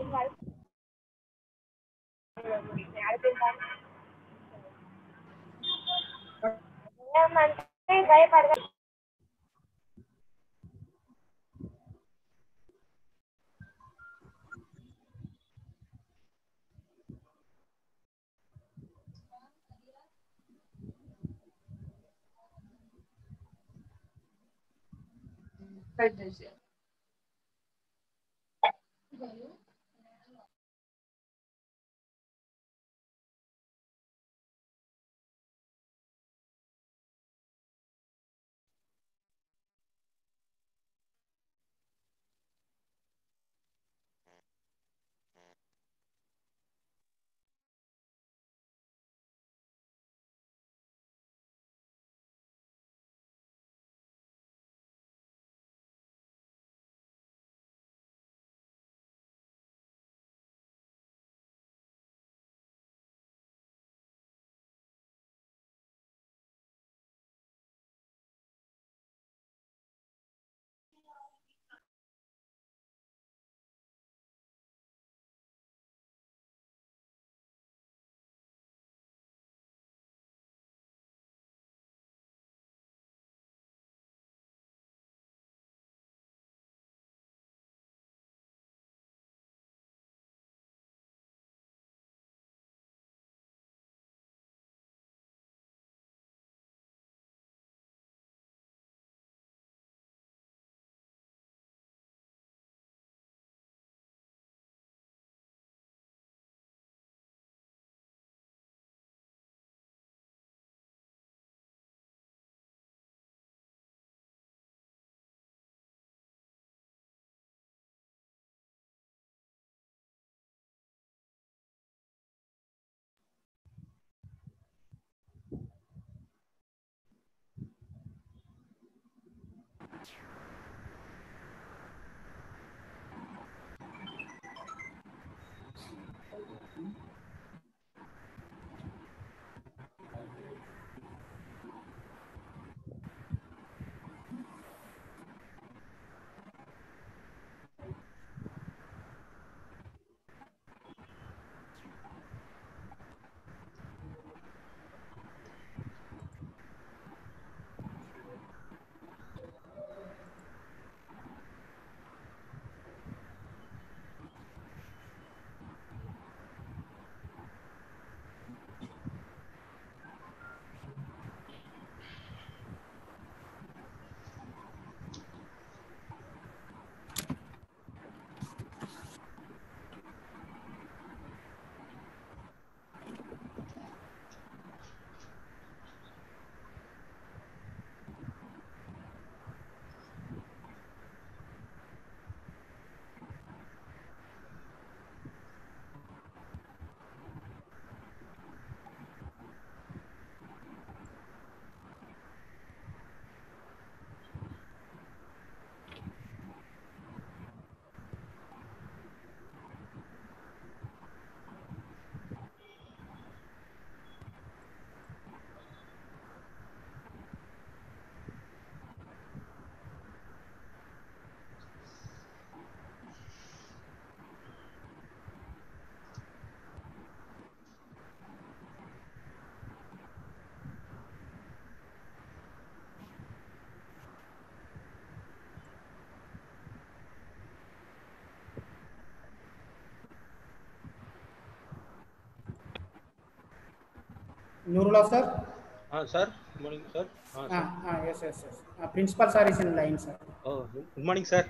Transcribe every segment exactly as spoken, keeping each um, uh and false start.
Nurullah sir? Uh, sir, good morning, sir. Uh, sir. Ah, ah, yes, yes, yes. Uh, principal sir is in line, sir. Oh, good morning, sir.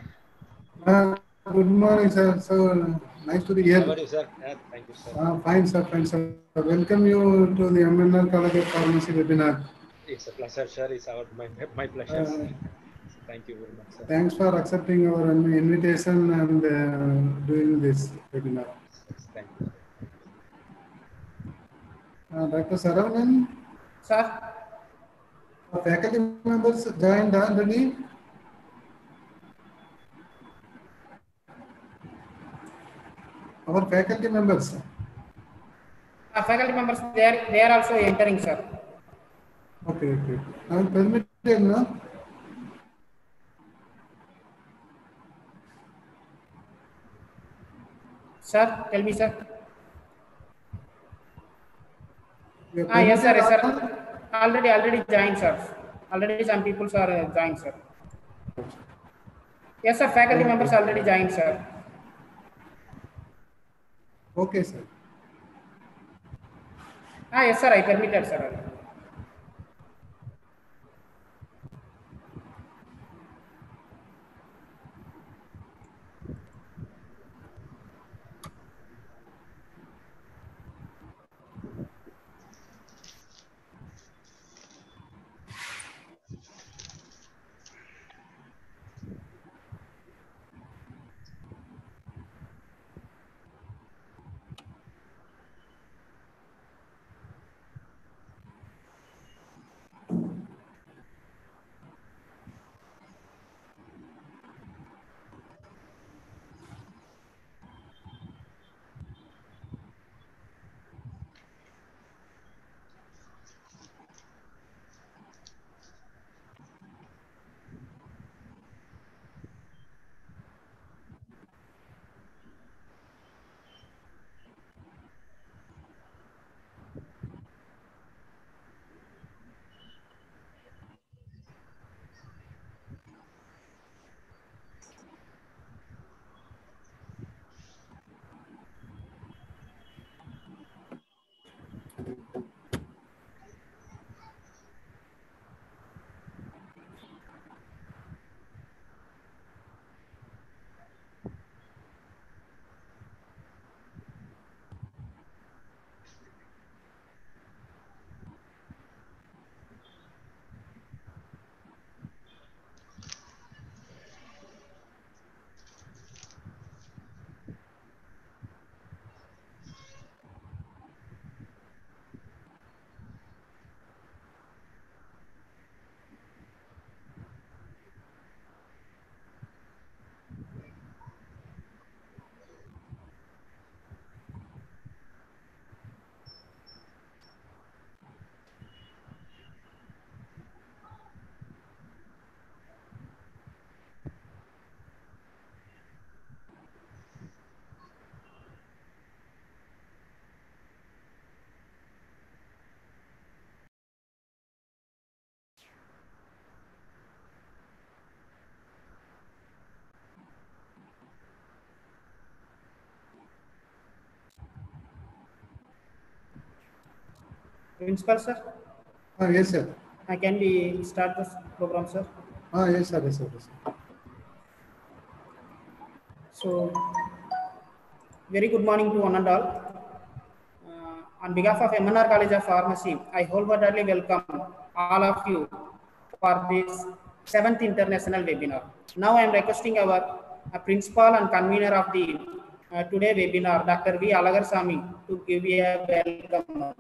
Uh, good morning, sir. So nice to be here. How are you, sir? Yeah, thank you, sir. Uh, fine, sir. Fine, sir. Welcome you to the M N R College of Pharmacy webinar. It's a pleasure, sir. It's our my, my pleasure. Uh, So thank you very much, sir. thanks for accepting our invitation and uh, doing this webinar. Yes, thank you, sir. Uh, Doctor Saravanan, Sir? our faculty members joined already. Our faculty members. Uh, faculty members, they are, they are also entering, sir. Okay, okay. I will permit it now. Sir, tell me, sir. You have Ah, yes, sir, permitted yes, sir. all? Already, already joined, sir. Already some people are uh, joined, sir. Yes, sir. Faculty members Okay. already joined, sir. Okay, sir. Ah, yes, sir. I permitted, sir. Principal, sir. Ah, yes, sir. Uh, can we start this program, sir? Ah, yes, sir. Yes, sir. Yes, sir. So, very good morning to one and all. Uh, on behalf of M N R College of Pharmacy, I wholeheartedly welcome all of you for this seventh international webinar. Now I am requesting our uh, principal and convener of the uh, today webinar, Doctor V. Alagarsamy, to give you a welcome.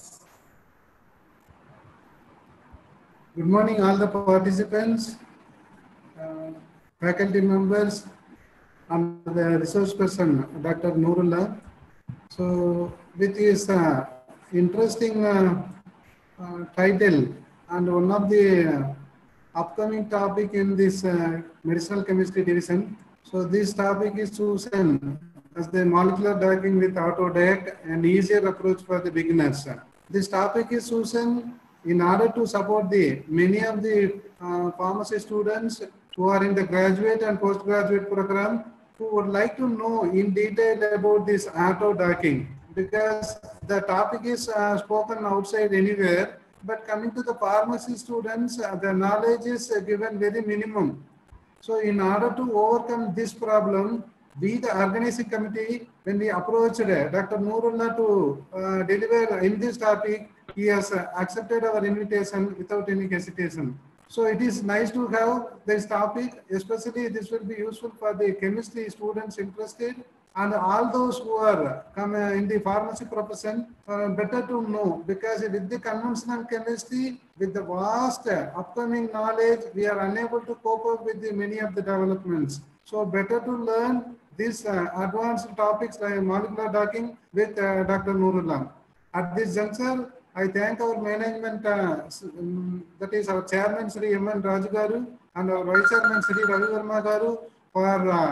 Good morning, all the participants, uh, faculty members, and the resource person, Doctor Nurullah. So, with his uh, interesting uh, uh, title and one of the uh, upcoming topic in this uh, medicinal chemistry division. So, this topic is chosen as the molecular docking with autodiac and easier approach for the beginners. This topic is chosen in order to support the many of the uh, pharmacy students who are in the graduate and postgraduate program who would like to know in detail about this auto docking, because the topic is uh, spoken outside anywhere, but coming to the pharmacy students, uh, the knowledge is uh, given very minimum. So in order to overcome this problem, we the organizing committee, when we approached uh, Doctor Nurullah to uh, deliver in this topic, he has uh, accepted our invitation without any hesitation. So it is nice to have this topic, especially this will be useful for the chemistry students interested and all those who are come uh, in the pharmacy profession. Uh, better to know, because with the conventional chemistry, with the vast uh, upcoming knowledge, we are unable to cope up with the many of the developments. So better to learn these uh, advanced topics like molecular docking with uh, Doctor Nurullah. At this juncture, I thank our management, uh, um, that is our chairman Sri M N Raju Garu and our vice chairman Sri Ravi Verma Garu for uh,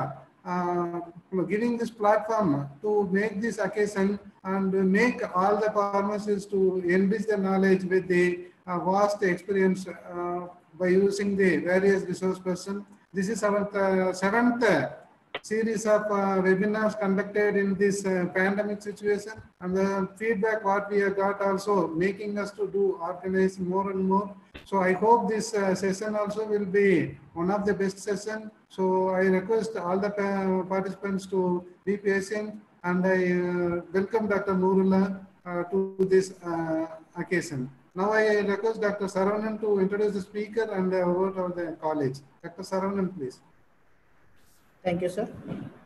uh, giving this platform to make this occasion and make all the pharmacists to enrich their knowledge with the uh, vast experience uh, by using the various resource person. This is our uh, seventh uh, series of uh, webinars conducted in this uh, pandemic situation, and the feedback what we have got also making us to do organize more and more. So I hope this uh, session also will be one of the best session. So I request all the uh, participants to be patient, and I uh, welcome Doctor Nurullah uh, to this uh, occasion. Now I request Doctor Saravanan to introduce the speaker and uh, word of the college. Doctor Saravanan, please. Thank you, sir.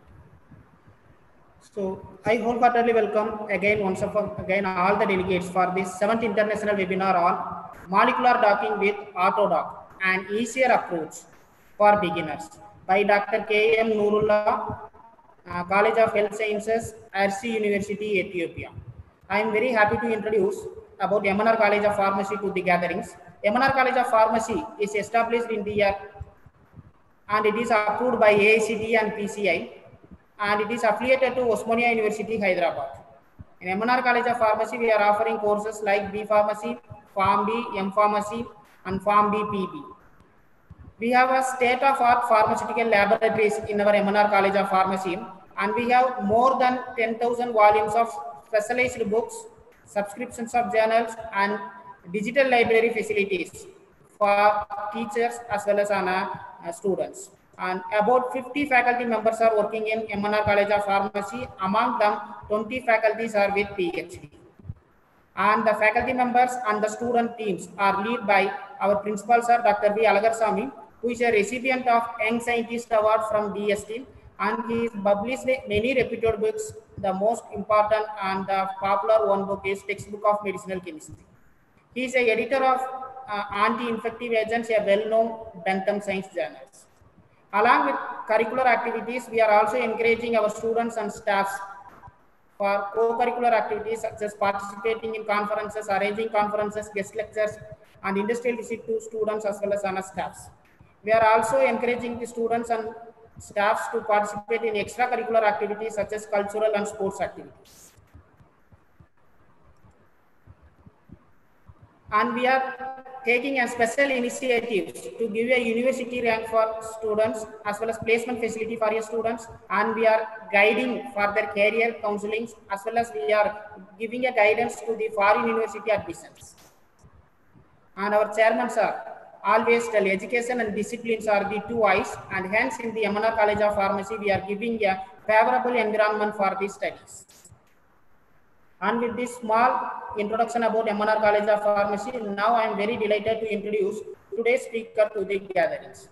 So I wholeheartedly welcome again once again all the delegates for this seventh international webinar on molecular docking with Autodoc, an easier approach for beginners by Doctor K M Nurullah, uh, College of Health Sciences, Arsi University, Ethiopia. I am very happy to introduce about M N R College of Pharmacy to the gatherings. M N R College of Pharmacy is established in the year and it is approved by A I C T E and P C I, and it is affiliated to Osmania University, Hyderabad. In M N R College of Pharmacy, we are offering courses like B Pharmacy, Pharm D, M Pharmacy, and Pharm D P B. We have a state-of-art pharmaceutical laboratories in our M N R College of Pharmacy, and we have more than ten thousand volumes of specialized books, subscriptions of journals, and digital library facilities for teachers as well as uh, students. And about fifty faculty members are working in M N R College of Pharmacy. Among them, twenty faculties are with P H D. And the faculty members and the student teams are led by our principal sir, Doctor B. Alagarsamy, who is a recipient of Young Scientist Award from D S T, and he has published many reputed books. The most important and the popular one book is Textbook of Medicinal Chemistry. He is a editor of uh, Anti-Infective Agents, a well-known Bentham Science journals. Along with curricular activities, we are also encouraging our students and staffs for co-curricular activities such as participating in conferences, arranging conferences, guest lectures, and industrial visit to students as well as on staffs. We are also encouraging the students and staffs to participate in extracurricular activities such as cultural and sports activities. And we are taking a special initiatives to give a university rank for students as well as placement facility for your students, and we are guiding for their career counselings as well as we are giving a guidance to the foreign university admissions. And our chairman sir always tell education and disciplines are the two eyes, and hence in the M N R College of Pharmacy we are giving a favorable environment for these studies. And with this small introduction about M N R College of Pharmacy, now I am very delighted to introduce today's speaker to the gatherings.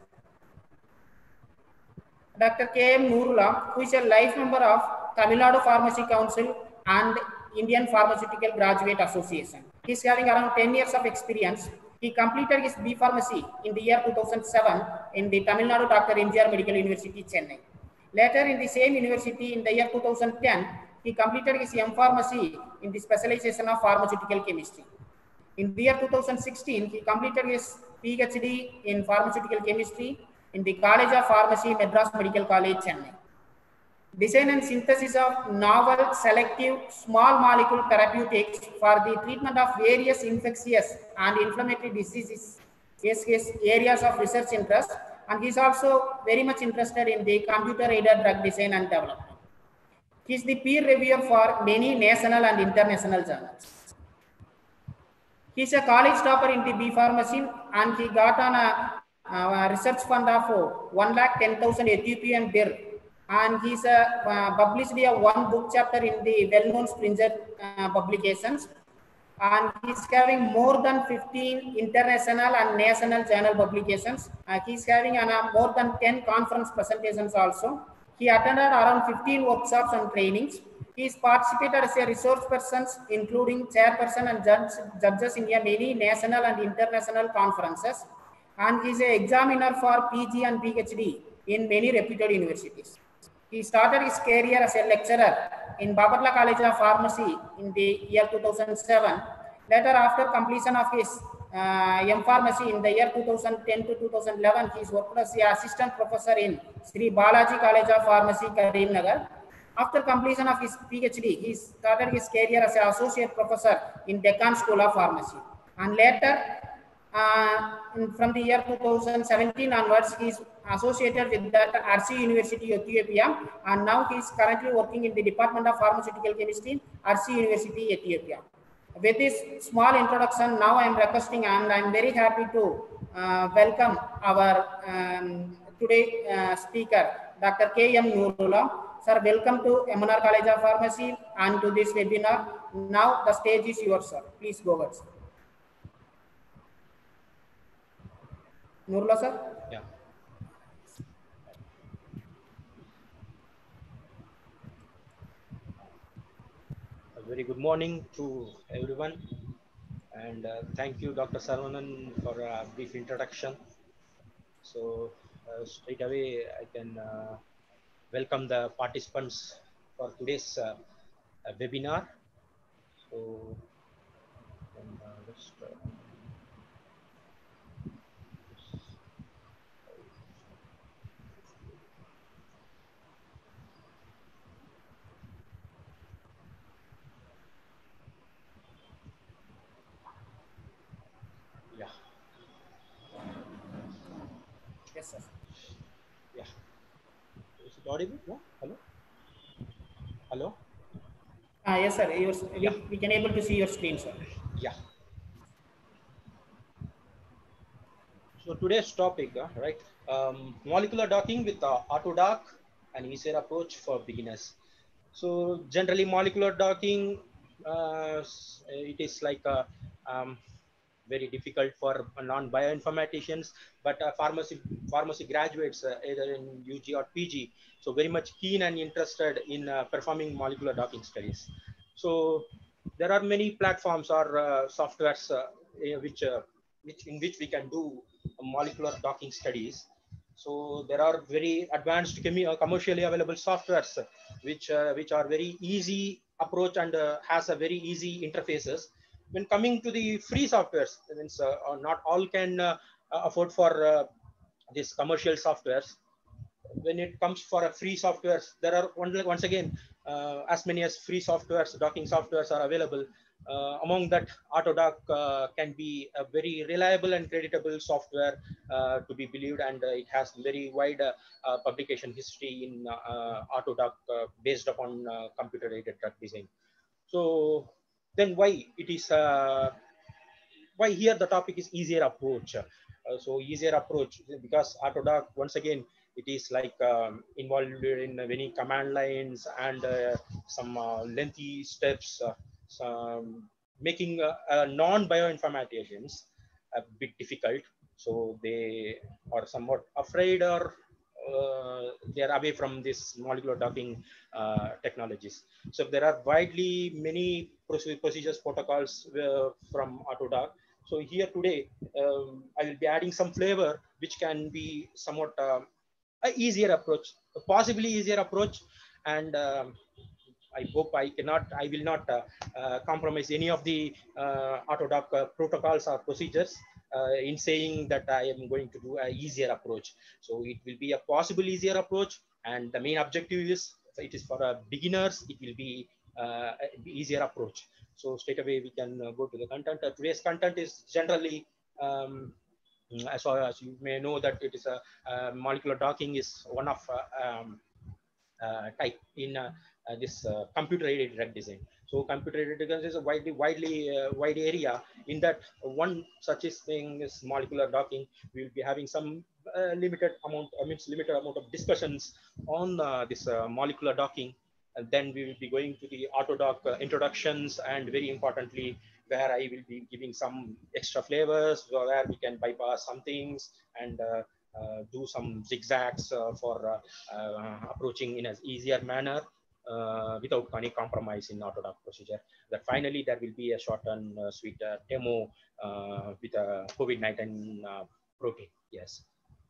Doctor K M Nurullah, who is a life member of Tamil Nadu Pharmacy Council and Indian Pharmaceutical Graduate Association. He is having around ten years of experience. He completed his B Pharmacy in the year two thousand seven in the Tamil Nadu Doctor M G R Medical University, Chennai. Later in the same university in the year two thousand ten, he completed his M Pharmacy in the specialization of pharmaceutical chemistry. In the year two thousand sixteen, he completed his P H D in pharmaceutical chemistry in the College of Pharmacy, Madras Medical College, Chennai. Design and synthesis of novel, selective, small molecule therapeutics for the treatment of various infectious and inflammatory diseases is his areas of research interest, and he is also very much interested in the computer-aided drug design and development. He is the peer reviewer for many national and international journals. He is a college topper in the B Pharmacy, and he got on a, a research fund of one lakh ten thousand Ethiopian birr, and he's a, uh, published a one book chapter in the well-known Springer uh, publications, and he's having more than fifteen international and national journal publications. Uh, he's having uh, more than ten conference presentations also. He attended around fifteen workshops and trainings. He's participated as a resource person, including chairperson and judge, judges in a many national and international conferences. And he's an examiner for P G and P H D in many reputed universities. He started his career as a lecturer in Babatla College of Pharmacy in the year two thousand seven. Later, after completion of his uh, M Pharmacy in the year two thousand ten to two thousand eleven. He worked as the assistant professor in Sri Balaji College of Pharmacy, Karimnagar. After completion of his PhD, he started his career as an associate professor in Deccan School of Pharmacy. And later, uh, in, from the year two thousand seventeen onwards, he is associated with that R C University, Ethiopia. And now he is currently working in the Department of Pharmaceutical Chemistry, R C University, Ethiopia. With this small introduction, now I am requesting and I am very happy to uh, welcome our um, today uh, speaker, Doctor K M Nurullah. Sir, welcome to M N R College of Pharmacy and to this webinar. Now the stage is yours, sir. Please go ahead, sir. Nurullah, sir? Yeah. A very good morning to everyone. And uh, thank you, Doctor Saravanan, for a brief introduction. So uh, straight away, I can uh, welcome the participants for today's uh, uh, webinar. So, and, uh, just, uh, yeah. Yes, sir. Yeah. Is it audible? Yeah. Hello? Hello? Ah, yes, sir. Yours, Yeah. we, we can able to see your screen, sir. Yeah. So today's topic, uh, right? Um, molecular docking with uh, AutoDock, an easier approach for beginners. So generally, molecular docking, uh, it is like a, um, very difficult for non-bioinformaticians, but uh, pharmacy pharmacy graduates uh, either in U G or P G, so very much keen and interested in uh, performing molecular docking studies. So there are many platforms or uh, softwares uh, which uh, which in which we can do molecular docking studies. So there are very advanced commercially available softwares which uh, which are very easy approach and uh, has a very easy interfaces. When coming to the free softwares, means uh, not all can uh, afford for uh, these commercial softwares. When it comes for a free softwares, there are once again uh, as many as free softwares, docking softwares are available. Uh, among that, AutoDock uh, can be a very reliable and creditable software uh, to be believed, and uh, it has very wide uh, uh, publication history in uh, AutoDock uh, based upon uh, computer-aided drug design. So then why it is uh, why here the topic is easier approach. Uh, so easier approach because AutoDock, once again, it is like um, involved in many command lines and uh, some uh, lengthy steps, uh, some making uh, uh, non-bioinformaticians a bit difficult. So they are somewhat afraid or uh, they are away from this molecular docking uh, technologies. So there are widely many procedures protocols uh, from AutoDock. So here today, um, I will be adding some flavor, which can be somewhat uh, a easier approach, a possibly easier approach. And um, I hope I cannot, I will not uh, uh, compromise any of the uh, AutoDock uh, protocols or procedures uh, in saying that I am going to do an easier approach. So it will be a possible easier approach. And the main objective is, it is for uh, beginners, it will be uh, an easier approach. So straight away we can uh, go to the content. Uh, today's content is generally, um, as far as you may know, that it is a uh, molecular docking is one of uh, um, uh, type in uh, uh, this uh, computer-aided drug design. So computer-aided drug design is a widely, widely uh, wide area. In that, one such as thing is molecular docking. We will be having some uh, limited amount, I mean, limited amount of discussions on uh, this uh, molecular docking. And then we will be going to the AutoDock uh, introductions, and very importantly, where I will be giving some extra flavors, where we can bypass some things and uh, uh, do some zigzags uh, for uh, uh, approaching in an easier manner uh, without any compromise in AutoDock procedure. That finally there will be a short and uh, sweet uh, demo uh, with a COVID nineteen uh, protein. Yes.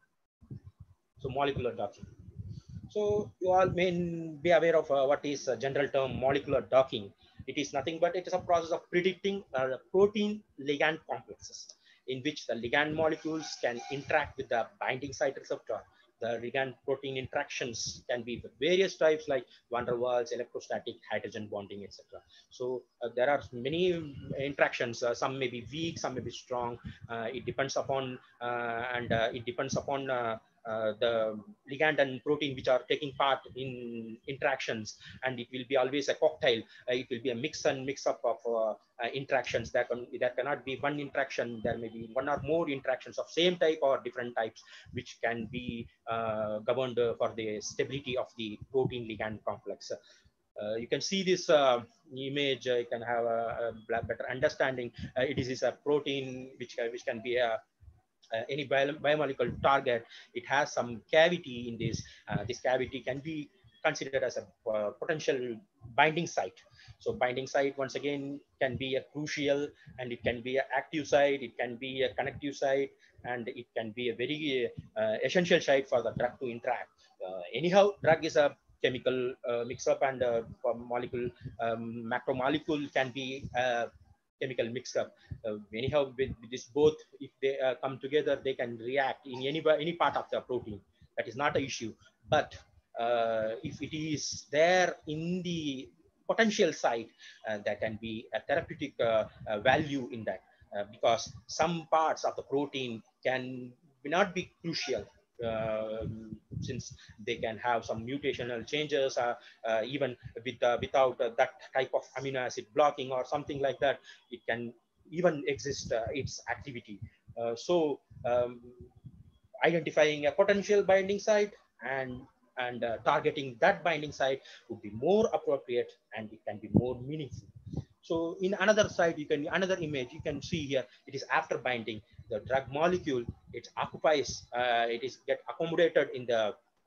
So molecular docking. So you all may be aware of uh, what is a general term molecular docking. It is nothing but it is a process of predicting uh, protein ligand complexes. in which the ligand molecules can interact with the binding site receptor. The ligand protein interactions can be various types like van der Waals, electrostatic, hydrogen bonding, et cetera. So uh, there are many interactions. Uh, some may be weak, some may be strong. Uh, it depends upon uh, and uh, it depends upon uh, uh, the ligand and protein which are taking part in interactions, and it will be always a cocktail. Uh, it will be a mix and mix up of uh, uh, interactions. That can, that cannot be one interaction. There may be one or more interactions of same type or different types, which can be uh, governed uh, for the stability of the protein ligand complex. Uh, you can see this uh, image. Uh, you can have a, a better understanding. Uh, it is, is a protein which uh, which can be a Uh, any bio biomolecular target. It has some cavity in this. Uh, this cavity can be considered as a uh, potential binding site. So binding site, once again, can be a crucial, and it can be an active site, it can be a connective site, and it can be a very uh, essential site for the drug to interact. Uh, anyhow, drug is a chemical uh, mix-up, and uh, molecule um, macromolecule can be uh, chemical mix-up. Uh, anyhow, with, with this both, if they uh, come together, they can react in any any part of the protein. That is not an issue. But uh, if it is there in the potential site, uh, there can be a therapeutic uh, uh, value in that, uh, because some parts of the protein can not be crucial. Uh, since they can have some mutational changes, uh, uh, even with uh, without uh, that type of amino acid blocking or something like that, it can even exist uh, its activity. Uh, so um, identifying a potential binding site and and uh, targeting that binding site would be more appropriate, and it can be more meaningful. So in another side, you can another image you can see here. It is after binding the drug molecule. It occupies. Uh, it is get accommodated in the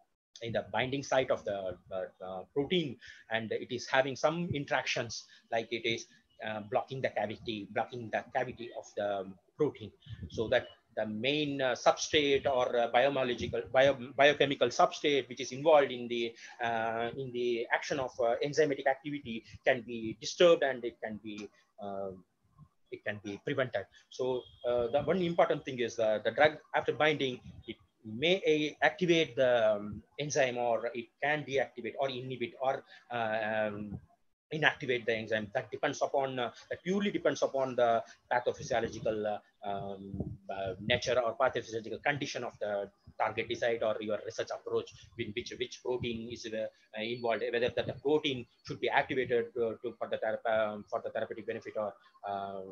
in the binding site of the uh, uh, protein, and it is having some interactions, like it is uh, blocking the cavity, blocking the cavity of the protein, so that the main uh, substrate or uh, biomolecular bio, biochemical substrate which is involved in the uh, in the action of uh, enzymatic activity can be disturbed, and it can be uh, it can be prevented. So uh, the one important thing is uh, the drug after binding, it may activate the um, enzyme, or it can deactivate or inhibit or uh, um, inactivate the enzyme. That depends upon uh, that purely depends upon the pathophysiological uh, um, uh, nature or pathophysiological condition of the target decide, or your research approach, with which which protein is uh, involved, whether that the protein should be activated uh, to for the um, for the therapeutic benefit, or uh,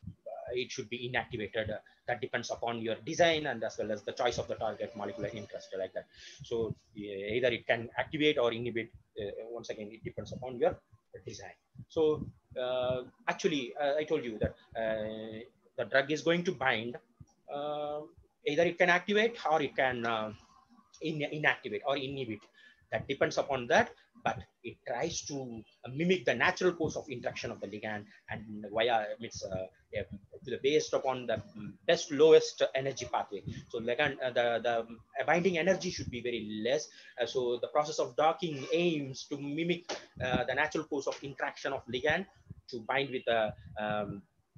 it should be inactivated. Uh, that depends upon your design, and as well as the choice of the target molecular interest, like that. So uh, either it can activate or inhibit. Uh, once again, it depends upon your design. So uh, actually, uh, I told you that uh, the drug is going to bind. Uh, either it can activate, or it can uh, in, inactivate or inhibit. That depends upon that, but it tries to mimic the natural course of interaction of the ligand, and via it's uh, yeah, based upon the best lowest energy pathway. So ligand, uh, the the binding energy should be very less. Uh, so the process of docking aims to mimic uh, the natural course of interaction of ligand to bind with the um,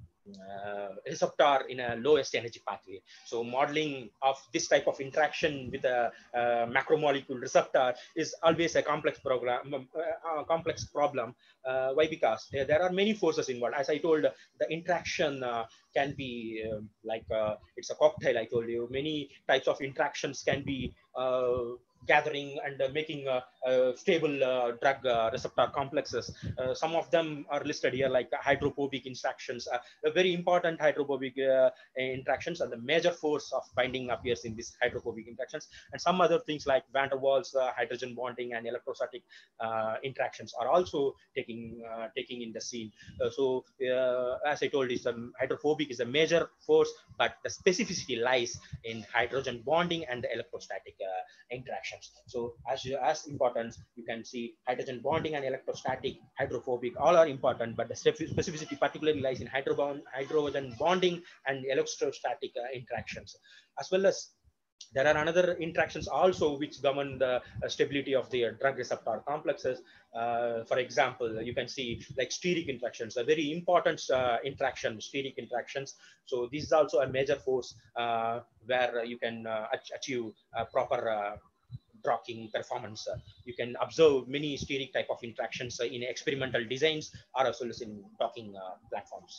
Uh, receptor in a lowest energy pathway. So modeling of this type of interaction with a uh, macromolecule receptor is always a complex program, uh, complex problem. Uh, why? Because there, there are many forces involved. As I told, the interaction uh, can be uh, like uh, it's a cocktail. I told you many types of interactions can be uh, gathering and uh, making uh, uh, stable uh, drug uh, receptor complexes. Uh, some of them are listed here, like hydrophobic interactions, uh, very important hydrophobic uh, interactions, and the major force of binding appears in these hydrophobic interactions. And some other things like van der Waals, uh, hydrogen bonding, and electrostatic uh, interactions are also taking uh, taking in the scene. Uh, so uh, as I told, is um, hydrophobic is a major force, but the specificity lies in hydrogen bonding and the electrostatic uh, interactions. So as you, as important, you can see hydrogen bonding and electrostatic, hydrophobic, all are important, but the specificity particularly lies in hydrogen hydrogen bonding and electrostatic uh, interactions, as well as There are another interactions also which govern the uh, stability of the uh, drug receptor complexes. Uh, for example, you can see like steric interactions, a very important uh, interaction, steric interactions. So this is also a major force uh, where you can uh, achieve a proper uh, docking performance. Uh, you can observe many steric type of interactions uh, in experimental designs or as well as in docking uh, platforms.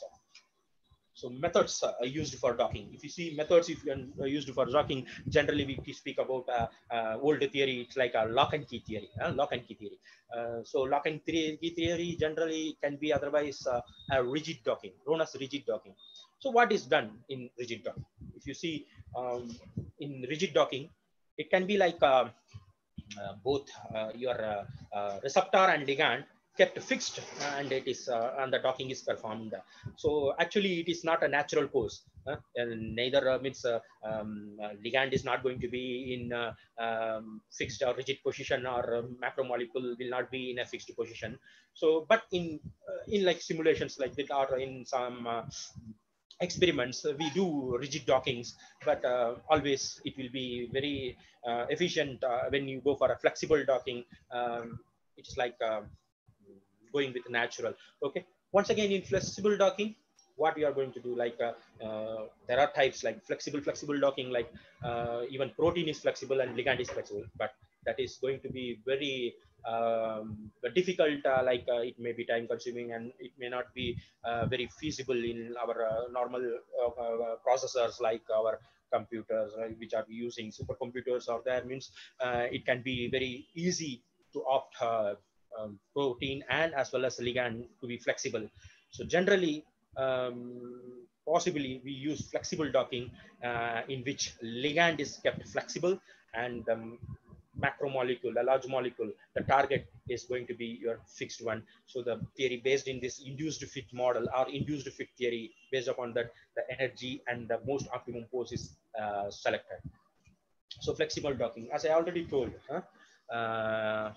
So methods uh, are used for docking. If you see methods, if you are used for docking, generally we speak about uh, uh, old theory. It's like a lock and key theory. Uh, lock and key theory. Uh, so lock and key theory generally can be otherwise uh, a rigid docking, known as rigid docking. So what is done in rigid docking? If you see um, in rigid docking, it can be like uh, uh, both uh, your uh, uh, receptor and ligand kept fixed, and it is uh, and the docking is performed. So actually it is not a natural course. Uh, and neither uh, means uh, um, uh, ligand is not going to be in uh, um, fixed or rigid position, or uh, macromolecule will not be in a fixed position. So but in uh, in like simulations like that, or in some uh, experiments, uh, we do rigid dockings, but uh, always it will be very uh, efficient uh, when you go for a flexible docking. Um, it's like uh, going with natural. Okay, once again in flexible docking, what we are going to do, like uh, uh, there are types like flexible flexible docking, like uh, even protein is flexible and ligand is flexible, but that is going to be very um, difficult, uh, like uh, it may be time consuming, and it may not be uh, very feasible in our uh, normal uh, uh, processors like our computers, uh, which are using supercomputers or there, means uh, it can be very easy to opt uh, um, protein and as well as ligand to be flexible. So generally, um, possibly we use flexible docking uh, in which ligand is kept flexible, and um, macromolecule, a large molecule, the target is going to be your fixed one. So the theory based in this induced fit model or induced fit theory, based upon that, the energy and the most optimum pose is uh, selected. So flexible docking, as I already told, huh? uh,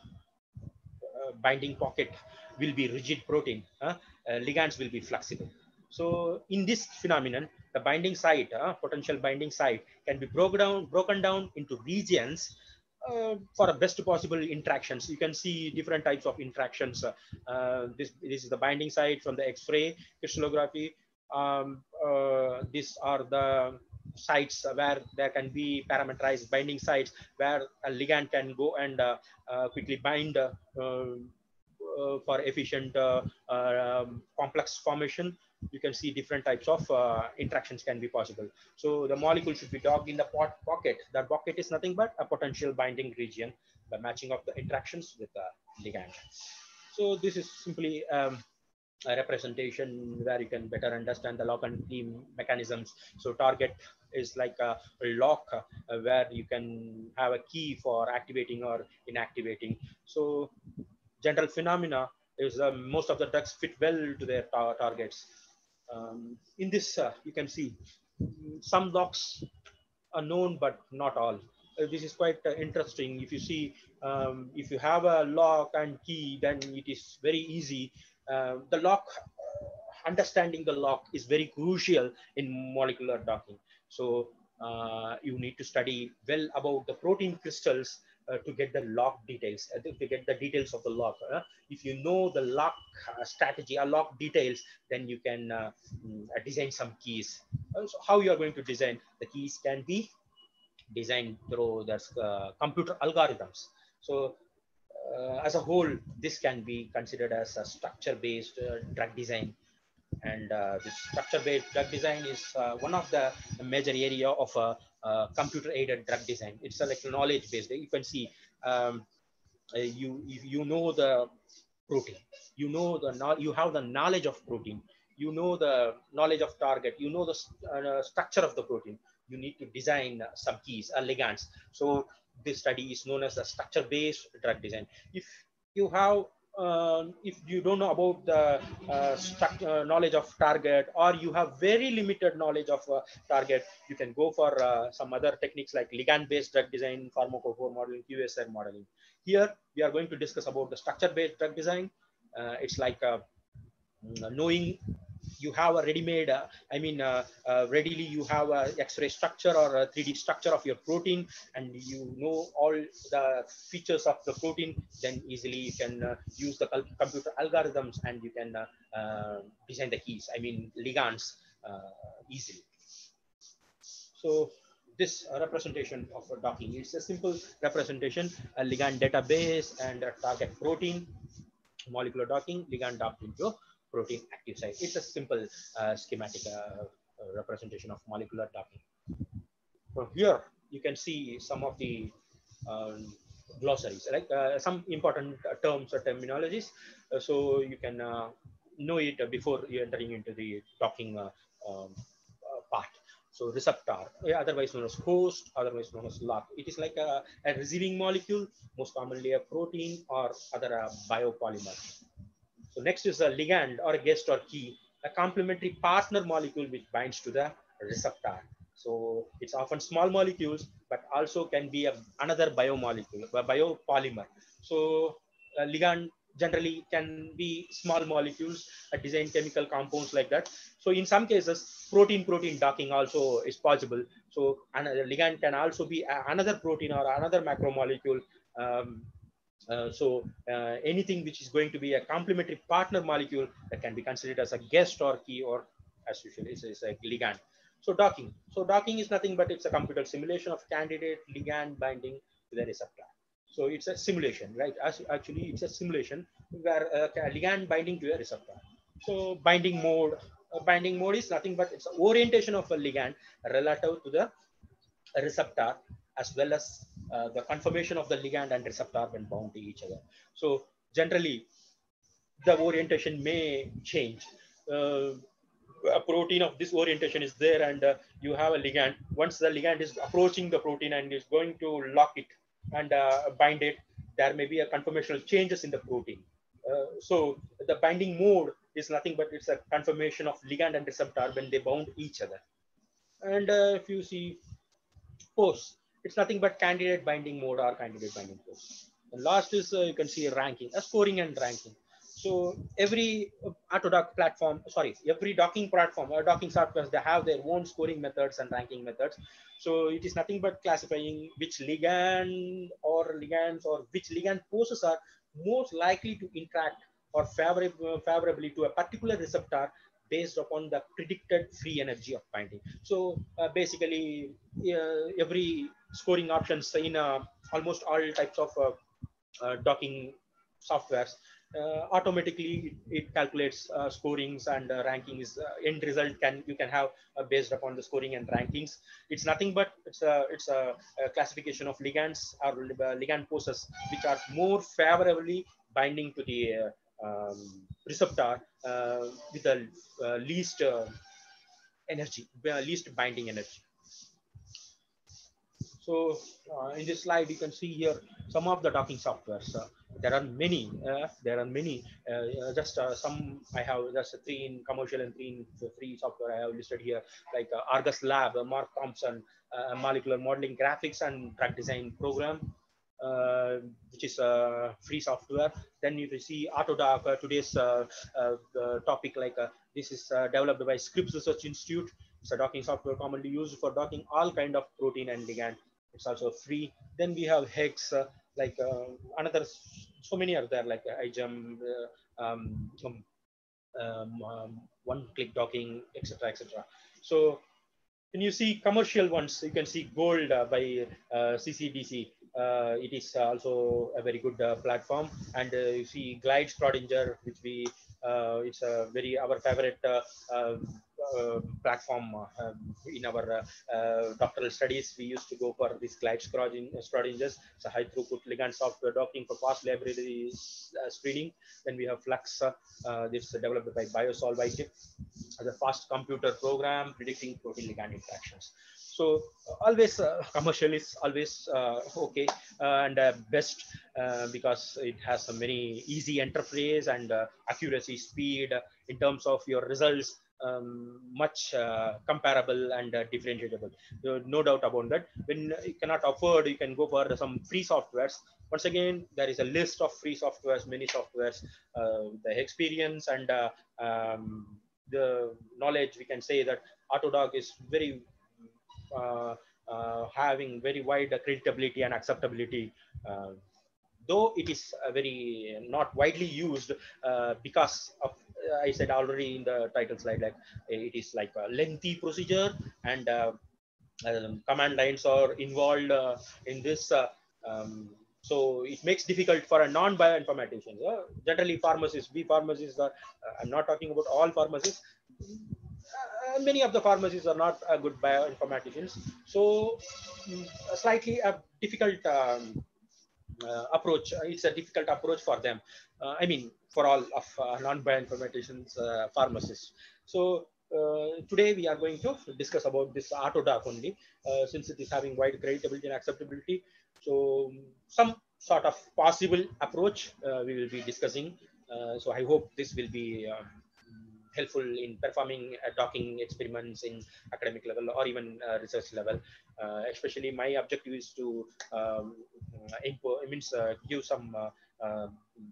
Uh, binding pocket will be rigid protein, uh, uh, ligands will be flexible. So in this phenomenon, the binding site, uh, potential binding site, can be broken down, broken down into regions uh, for a best possible interactions. You can see different types of interactions. Uh, uh, this, this is the binding site from the X-ray crystallography. Um, uh, these are the sites where there can be parameterized binding sites where a ligand can go and uh, uh, quickly bind uh, uh, for efficient uh, uh, um, complex formation. You can see different types of uh, interactions can be possible. So the molecule should be docked in the pot pocket. That pocket is nothing but a potential binding region by matching of the interactions with the ligand. So this is simply um, a representation where you can better understand the lock and key mechanisms. So target is like a lock uh, where you can have a key for activating or inactivating. So general phenomena is uh, most of the drugs fit well to their tar targets. Um, in this, uh, you can see some locks are known, but not all. Uh, this is quite uh, interesting. If you see, um, if you have a lock and key, then it is very easy. Uh, the lock, understanding the lock is very crucial in molecular docking. So uh, you need to study well about the protein crystals uh, to get the lock details, uh, to get the details of the lock. Uh, if you know the lock uh, strategy or lock details, then you can uh, design some keys. Uh, so how you are going to design the keys can be designed through the uh, computer algorithms. So uh, as a whole, this can be considered as a structure-based uh, drug design. And uh, this structure-based drug design is uh, one of the major area of uh, uh, computer-aided drug design. It's uh, like knowledge-based. You can see um, uh, you you know the protein, you know the you have the knowledge of protein, you know the knowledge of target, you know the uh, structure of the protein. You need to design uh, some keys, uh, ligands. So this study is known as a structure-based drug design. If you have uh, if you don't know about the uh, uh, knowledge of target, or you have very limited knowledge of uh, target, you can go for uh, some other techniques like ligand-based drug design, pharmacophore modeling, Q S R modeling. Here we are going to discuss about the structure-based drug design. Uh, it's like uh, knowing you have a ready-made, uh, I mean, uh, uh, readily you have a X-ray structure or a three D structure of your protein, and you know all the features of the protein, then easily you can uh, use the computer algorithms and you can uh, uh, design the keys, I mean, ligands uh, easily. So this uh, representation of a docking, it's a simple representation, a ligand database and a target protein, molecular docking, ligand docked into protein active site. It's a simple uh, schematic uh, uh, representation of molecular docking. So here you can see some of the um, glossaries, like uh, some important uh, terms or terminologies. Uh, so you can uh, know it before you're entering into the docking uh, um, uh, part. So receptor, otherwise known as host, otherwise known as lock. It is like a, a receiving molecule, most commonly a protein or other uh, biopolymer. So next is a ligand or a guest or key, a complementary partner molecule which binds to the receptor. So it's often small molecules, but also can be a, another biomolecule, a biopolymer. So a ligand generally can be small molecules, uh, design chemical compounds like that. So in some cases, protein-protein docking also is possible. So another ligand can also be another protein or another macromolecule. Um, uh, so uh, anything which is going to be a complementary partner molecule that can be considered as a guest or key, or as usual is, is a ligand. So docking. So docking is nothing but it's a computer simulation of candidate ligand binding to the receptor. So it's a simulation, right? As actually it's a simulation where uh, a ligand binding to a receptor. So binding mode, uh, binding mode is nothing but it's an orientation of a ligand relative to the receptor, as well as uh, the conformation of the ligand and receptor when bound to each other. So generally, the orientation may change. Uh, a protein of this orientation is there, and uh, you have a ligand. Once the ligand is approaching the protein and is going to lock it and uh, bind it, there may be a conformational changes in the protein. Uh, so the binding mode is nothing but it's a conformation of ligand and receptor when they bound each other. And uh, if you see pose, it's nothing but candidate binding mode or candidate binding pose. And last is uh, you can see ranking, a scoring and ranking. So every uh, Autodock platform, sorry, every docking platform or docking software, they have their own scoring methods and ranking methods. So it is nothing but classifying which ligand or ligands or which ligand poses are most likely to interact or favorable, favorably to a particular receptor based upon the predicted free energy of binding. So uh, basically, uh, every scoring options in uh, almost all types of uh, uh, docking softwares, uh, automatically it, it calculates uh, scorings and uh, rankings. Uh, end result can you can have uh, based upon the scoring and rankings. It's nothing but it's a it's a, a classification of ligands or uh, ligand poses which are more favorably binding to the uh, um, receptor uh, with the uh, least uh, energy, uh, least binding energy. So uh, in this slide, you can see here some of the docking softwares. Uh, there are many. Uh, there are many. Uh, just uh, some I have just three in commercial and three in free software I have listed here, like uh, Argus Lab, uh, Mark Thompson, uh, molecular modeling graphics and drug design program, uh, which is uh, free software. Then you will see Autodock, uh, today's uh, uh, topic, like uh, this is uh, developed by Scripps Research Institute. It's a docking software commonly used for docking all kind of protein and ligand. It's also free. Then we have Hex, uh, like uh, another, so many are there, like uh, iGEM, uh, um, um, um, one-click docking, et cetera, et cetera. So when you see commercial ones, you can see Gold uh, by uh, C C D C. Uh, it is also a very good uh, platform. And uh, you see Glide Schrodinger, which we, uh, it's a very, our favorite uh, uh, uh, platform uh, in our uh, uh, doctoral studies. We used to go for this Glide Schrodingers. It's a high throughput ligand software docking for fast library uh, screening. Then we have Flux, uh, uh, this is developed by Biosolvite as a fast computer program predicting protein ligand interactions. So uh, always uh, commercial is always uh, okay uh, and uh, best uh, because it has a very easy interface and uh, accuracy, speed uh, in terms of your results, um, much uh, comparable and uh, differentiable. So no doubt about that. When you cannot afford, you can go for some free softwares. Once again, there is a list of free softwares, many softwares, uh, the experience and uh, um, the knowledge, we can say that Autodoc is very uh, uh, having very wide creditability and acceptability. Uh, though it is uh, very not widely used uh, because of uh, I said already in the title slide, like it is like a lengthy procedure, and uh, um, command lines are involved uh, in this. Uh, um, so it makes difficult for a non-bioinformatician. Uh, generally, pharmacists, we pharmacists are, uh, I'm not talking about all pharmacists, uh, many of the pharmacists are not uh, good bioinformaticians. So mm, slightly a difficult um, uh, approach. Uh, It's a difficult approach for them. Uh, I mean, for all of uh, non-bioinformaticians, uh, pharmacists. So uh, today we are going to discuss about this Autodoc only, uh, since it is having wide creditability and acceptability. So some sort of possible approach uh, we will be discussing. Uh, so I hope this will be uh, helpful in performing uh, docking experiments in academic level or even uh, research level. Uh, especially my objective is to um, impo- it means uh, give some uh, uh,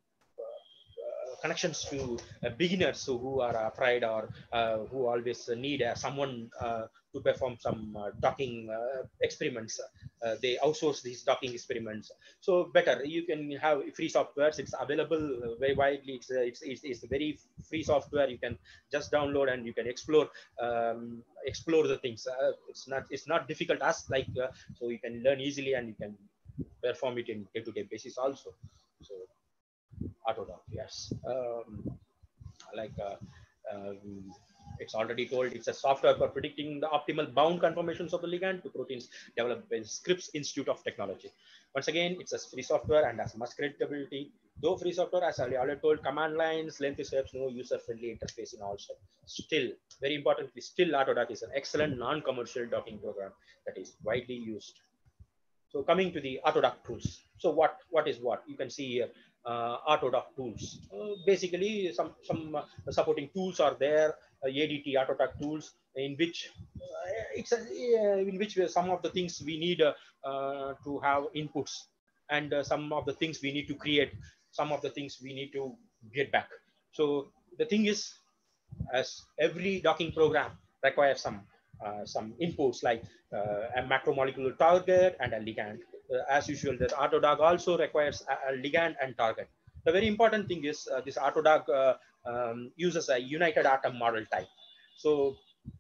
connections to uh, beginners who are afraid or uh, who always need uh, someone uh, to perform some uh, docking uh, experiments. Uh, they outsource these docking experiments. So better, you can have free softwares. It's available very widely. It's, uh, it's, it's, it's very free software. You can just download and you can explore um, explore the things. Uh, it's not it's not difficult as like uh, so you can learn easily and you can perform it in day-to-day basis also. So Autodoc, yes. Um, like uh, um, it's already told, it's a software for predicting the optimal bound conformations of the ligand to proteins developed by Scripps Institute of Technology. Once again, it's a free software and has much creditability. Though free software, as I already told, command lines, lengthy steps, no user-friendly interface in all steps. Still, very importantly, still Autodoc is an excellent non-commercial docking program that is widely used. So coming to the Autodoc tools. So what, what is what? You can see here, uh, Autodoc tools. Uh, basically, some, some uh, supporting tools are there, uh, A D T Autodoc tools, in which uh, it's a, uh, in which some of the things we need uh, uh, to have inputs, and uh, some of the things we need to create, some of the things we need to get back. So the thing is, as every docking program requires some uh, some inputs like uh, a macromolecular target and a ligand. Uh, as usual, the Autodoc also requires a, a ligand and target. The very important thing is uh, this Autodoc uh, um, uses a united atom model type. So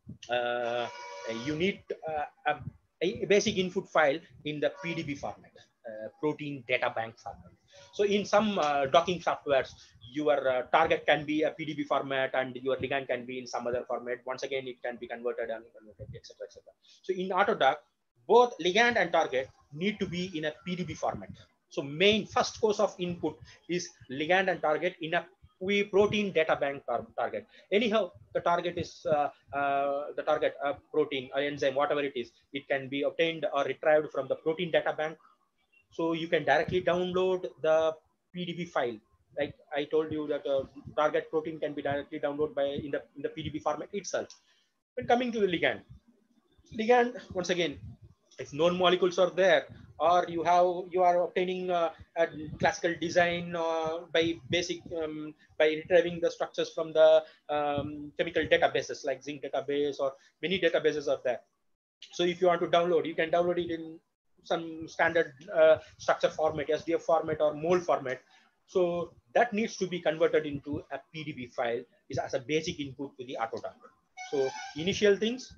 uh, you need uh, a, a basic input file in the P D B format, uh, protein data bank format. So in some uh, docking softwares, your uh, target can be a P D B format and your ligand can be in some other format. Once again, it can be converted and converted, et cetera, et cetera. So in Autodoc, both ligand and target need to be in a P D B format. So main first course of input is ligand and target in a we protein data bank tar target. Anyhow, the target is uh, uh, the target uh, protein or enzyme, whatever it is, it can be obtained or retrieved from the protein data bank. So you can directly download the P D B file. Like I told you that uh, target protein can be directly downloaded by in the in the P D B format itself. When coming to the ligand, ligand once again, if known molecules are there, or you have you are obtaining uh, a classical design uh, by basic um, by retrieving the structures from the um, chemical databases like zinc database, or many databases are there. So if you want to download, you can download it in some standard uh, structure format, S D F format or mole format. So that needs to be converted into a P D B file is as a basic input to the Autodoc. So initial things.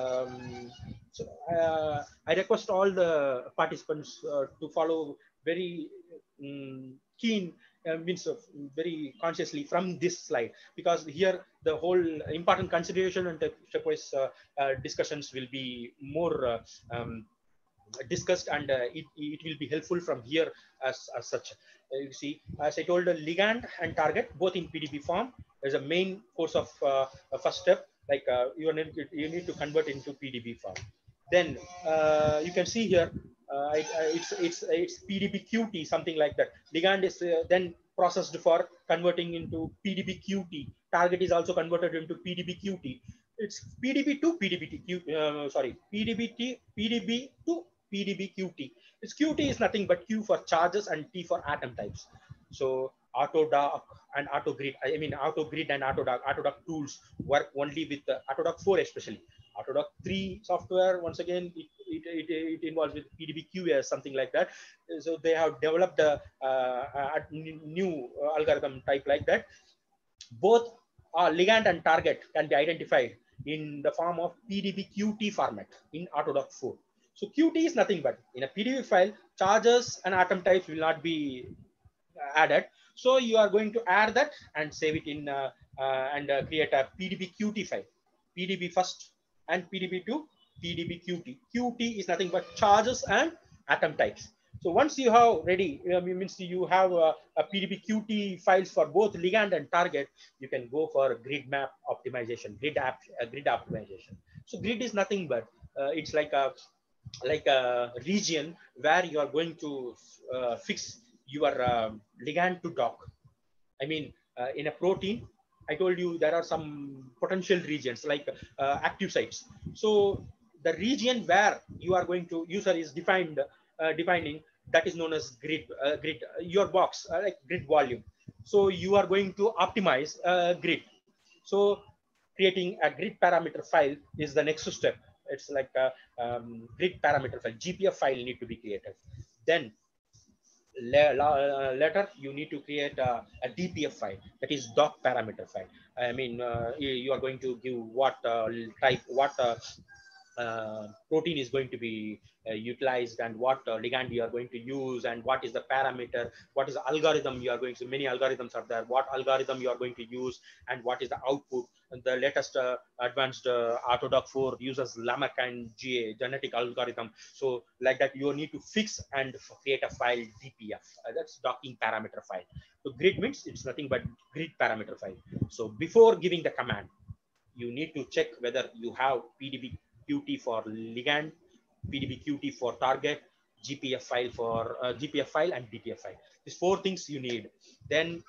Um, so uh, I request all the participants uh, to follow very um, keen, uh, means of very consciously from this slide, because here the whole important consideration and stepwise uh, uh, discussions will be more uh, um, discussed, and uh, it, it will be helpful from here as, as such. Uh, you see, as I told, the ligand and target both in P D B form is a main course of uh, a first step. Like uh, you need you need to convert into P D B form. Then uh, you can see here uh, it, uh, it's it's it's P D B Q T, something like that. Ligand is uh, then processed for converting into P D B Q T. Target is also converted into P D B Q T. It's P D B to P D B T. Uh, sorry, P D B T P D B to P D B Q T. This Q T is nothing but Q for charges and T for atom types. So Autodoc and AutoGrid. I mean, AutoGrid and Autodoc. Autodoc tools work only with the Autodoc four, especially. Autodoc three software, once again, it, it, it, it involves with P D B Q S, something like that. So they have developed a, a new algorithm type like that. Both uh, ligand and target can be identified in the form of P D B Q T format in Autodoc four. So Q T is nothing but in a P D B file, charges and atom types will not be added. So you are going to add that and save it in uh, uh, and uh, create a P D B Q T file. P D B first and P D B to P D B Q T. Q T is nothing but charges and atom types. So once you have ready, uh, means you have uh, a P D B Q T files for both ligand and target, you can go for grid map optimization, grid app, uh, grid optimization. So grid is nothing but uh, it's like a like a region where you are going to uh, fix your uh, ligand to dock. I mean, uh, in a protein, I told you there are some potential regions like uh, active sites. So the region where you are going to user is defined, uh, defining that is known as grid, uh, grid, uh, your box, uh, like grid volume. So you are going to optimize uh, grid. So creating a grid parameter file is the next step. It's like a um, grid parameter file, G P F file need to be created. Then later you need to create a, a D P F file, that is doc parameter file. I mean, uh, you, you are going to give what uh, type, what uh, uh, protein is going to be uh, utilized and what uh, ligand you are going to use and what is the parameter, what is the algorithm you are going to, many algorithms are there, what algorithm you are going to use and what is the output. And the latest uh, advanced uh, Autodoc four uses Lamarck and G A genetic algorithm. So like that you need to fix and create a file D P F, uh, that's docking parameter file. So grid means it's nothing but grid parameter file. So before giving the command, you need to check whether you have P D B Q T for ligand, P D B Q T for target, G P F file for uh, G P F file and D P F file. These four things you need. Then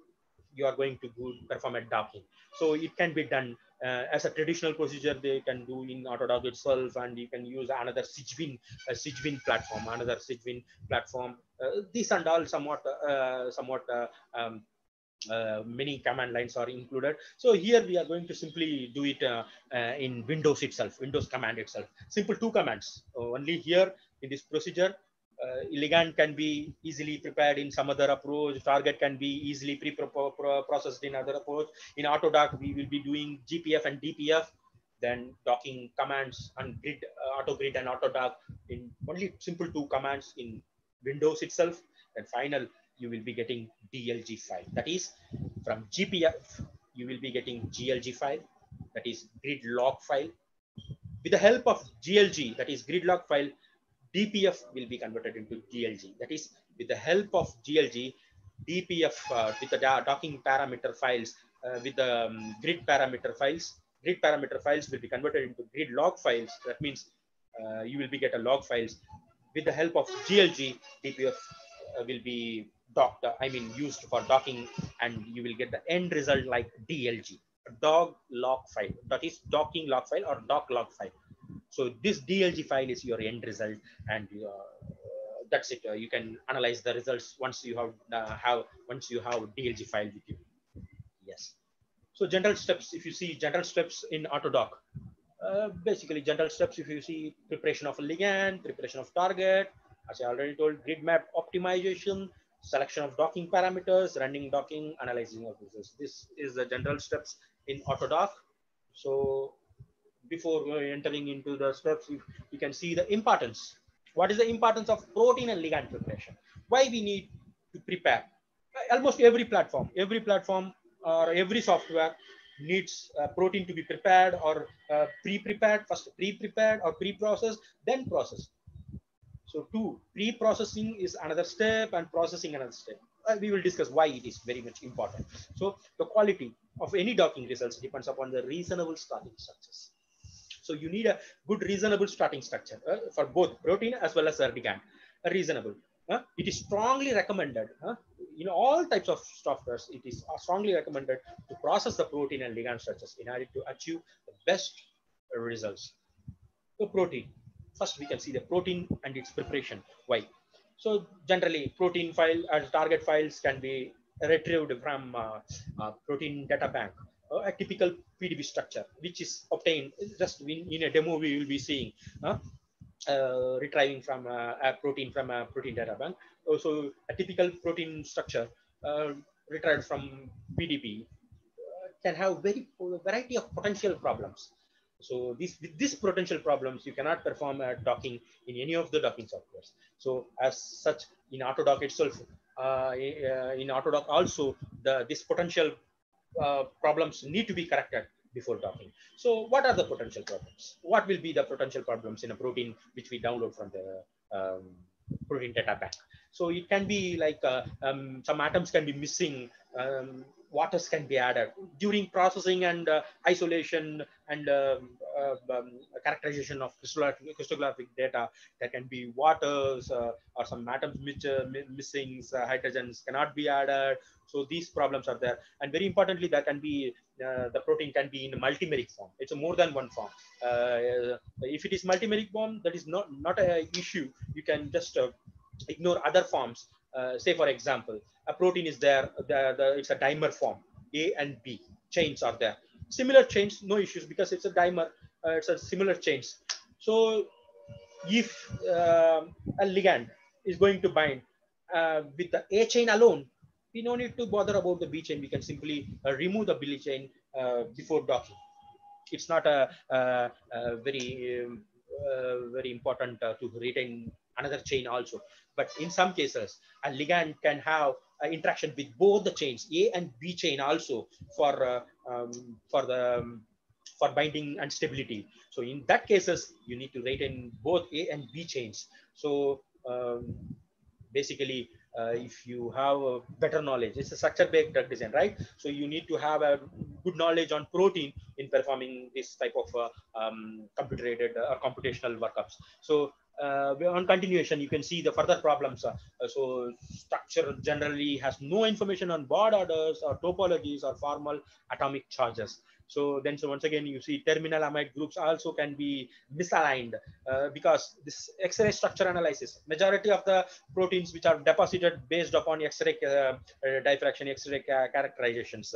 you are going to go perform a docking. So it can be done uh, as a traditional procedure. They can do in Autodoc itself, and you can use another Sigwin, a Sigwin platform, another Sigwin platform. Uh, these and all somewhat, uh, somewhat. Uh, um, Uh, many command lines are included. So here we are going to simply do it uh, uh, in Windows itself, Windows command itself. Simple two commands. Uh, only here in this procedure, uh, ligand can be easily prepared in some other approach. Target can be easily pre-processed in other approach. In Autodoc, we will be doing G P F and D P F. Then docking commands and grid, uh, AutoGrid and Autodoc in only simple two commands in Windows itself. And final, you will be getting D L G file. That is from G P F, you will be getting G L G file, that is grid log file. With the help of G L G, that is grid log file, D P F will be converted into G L G. That is with the help of G L G, D P F uh, with the docking parameter files, uh, with the um, grid parameter files, grid parameter files will be converted into grid log files. That means uh, you will be get a log files. With the help of G L G, D P F uh, will be docked, I mean used for docking, and you will get the end result like D L G, dog log file, that is docking log file or doc log file. So this D L G file is your end result, and uh, that's it. Uh, you can analyze the results once you have uh, have once you have D L G file with you. Yes. So general steps, if you see general steps in Autodoc, uh, basically general steps, if you see preparation of a ligand, preparation of target, as I already told, grid map optimization, selection of docking parameters, running docking, analyzing of results. This is the general steps in Autodoc. So before entering into the steps, you, you can see the importance. What is the importance of protein and ligand preparation? Why we need to prepare? Almost every platform, every platform or every software needs uh, protein to be prepared or uh, pre-prepared, first pre-prepared or pre-processed, then processed. So two, pre-processing is another step and processing another step. Uh, we will discuss why it is very much important. So the quality of any docking results depends upon the reasonable starting structures. So you need a good reasonable starting structure uh, for both protein as well as ligand. A reasonable. Uh, it is strongly recommended uh, in all types of softwares. It is strongly recommended to process the protein and ligand structures in order to achieve the best results. So protein. First, we can see the protein and its preparation. Why? So generally, protein file and target files can be retrieved from uh, uh, protein data bank, uh, a typical P D B structure, which is obtained just in, in a demo we will be seeing, uh, uh, retrieving from uh, a protein from a protein data bank. Also, a typical protein structure uh, retrieved from P D B uh, can have very variety of potential problems. So these with these potential problems, you cannot perform a docking in any of the docking softwares. So as such, in Autodock itself, uh, in Autodock also, the this potential uh, problems need to be corrected before docking. So what are the potential problems? What will be the potential problems in a protein which we download from the um, protein data bank? So it can be like uh, um, some atoms can be missing, um, waters can be added during processing and uh, isolation and um, uh, um, characterization of crystallographic, crystallographic data. There can be waters uh, or some atoms which uh, missing, uh, hydrogens cannot be added. So these problems are there. And very importantly, there can be uh, the protein can be in multimeric form. It's a more than one form. Uh, if it is multimeric form, that is not not an issue. You can just uh, ignore other forms. Uh, say for example, a protein is there, the, the, it's a dimer form, A and B chains are there. Similar chains, no issues because it's a dimer, uh, it's a similar chains. So if uh, a ligand is going to bind uh, with the A chain alone, we don't need to bother about the B chain. We can simply uh, remove the B chain uh, before docking. It's not a, a, a very um, uh, very important uh, to retain another chain also. But in some cases, a ligand can have an interaction with both the chains, A and B chain also, for uh, um, for the um, for binding and stability. So in that cases, you need to retain both A and B chains. So um, basically, uh, if you have a better knowledge, it's a structure-based drug design, right? So you need to have a good knowledge on protein in performing this type of uh, um, computer-aided or computational workups. So uh, on continuation, you can see the further problems. Uh, so structure generally has no information on Bord orders or topologies or formal atomic charges. So then, so once again, you see terminal amide groups also can be misaligned uh, because this X-ray structure analysis, majority of the proteins which are deposited based upon X-ray uh, uh, diffraction, X-ray ca characterizations.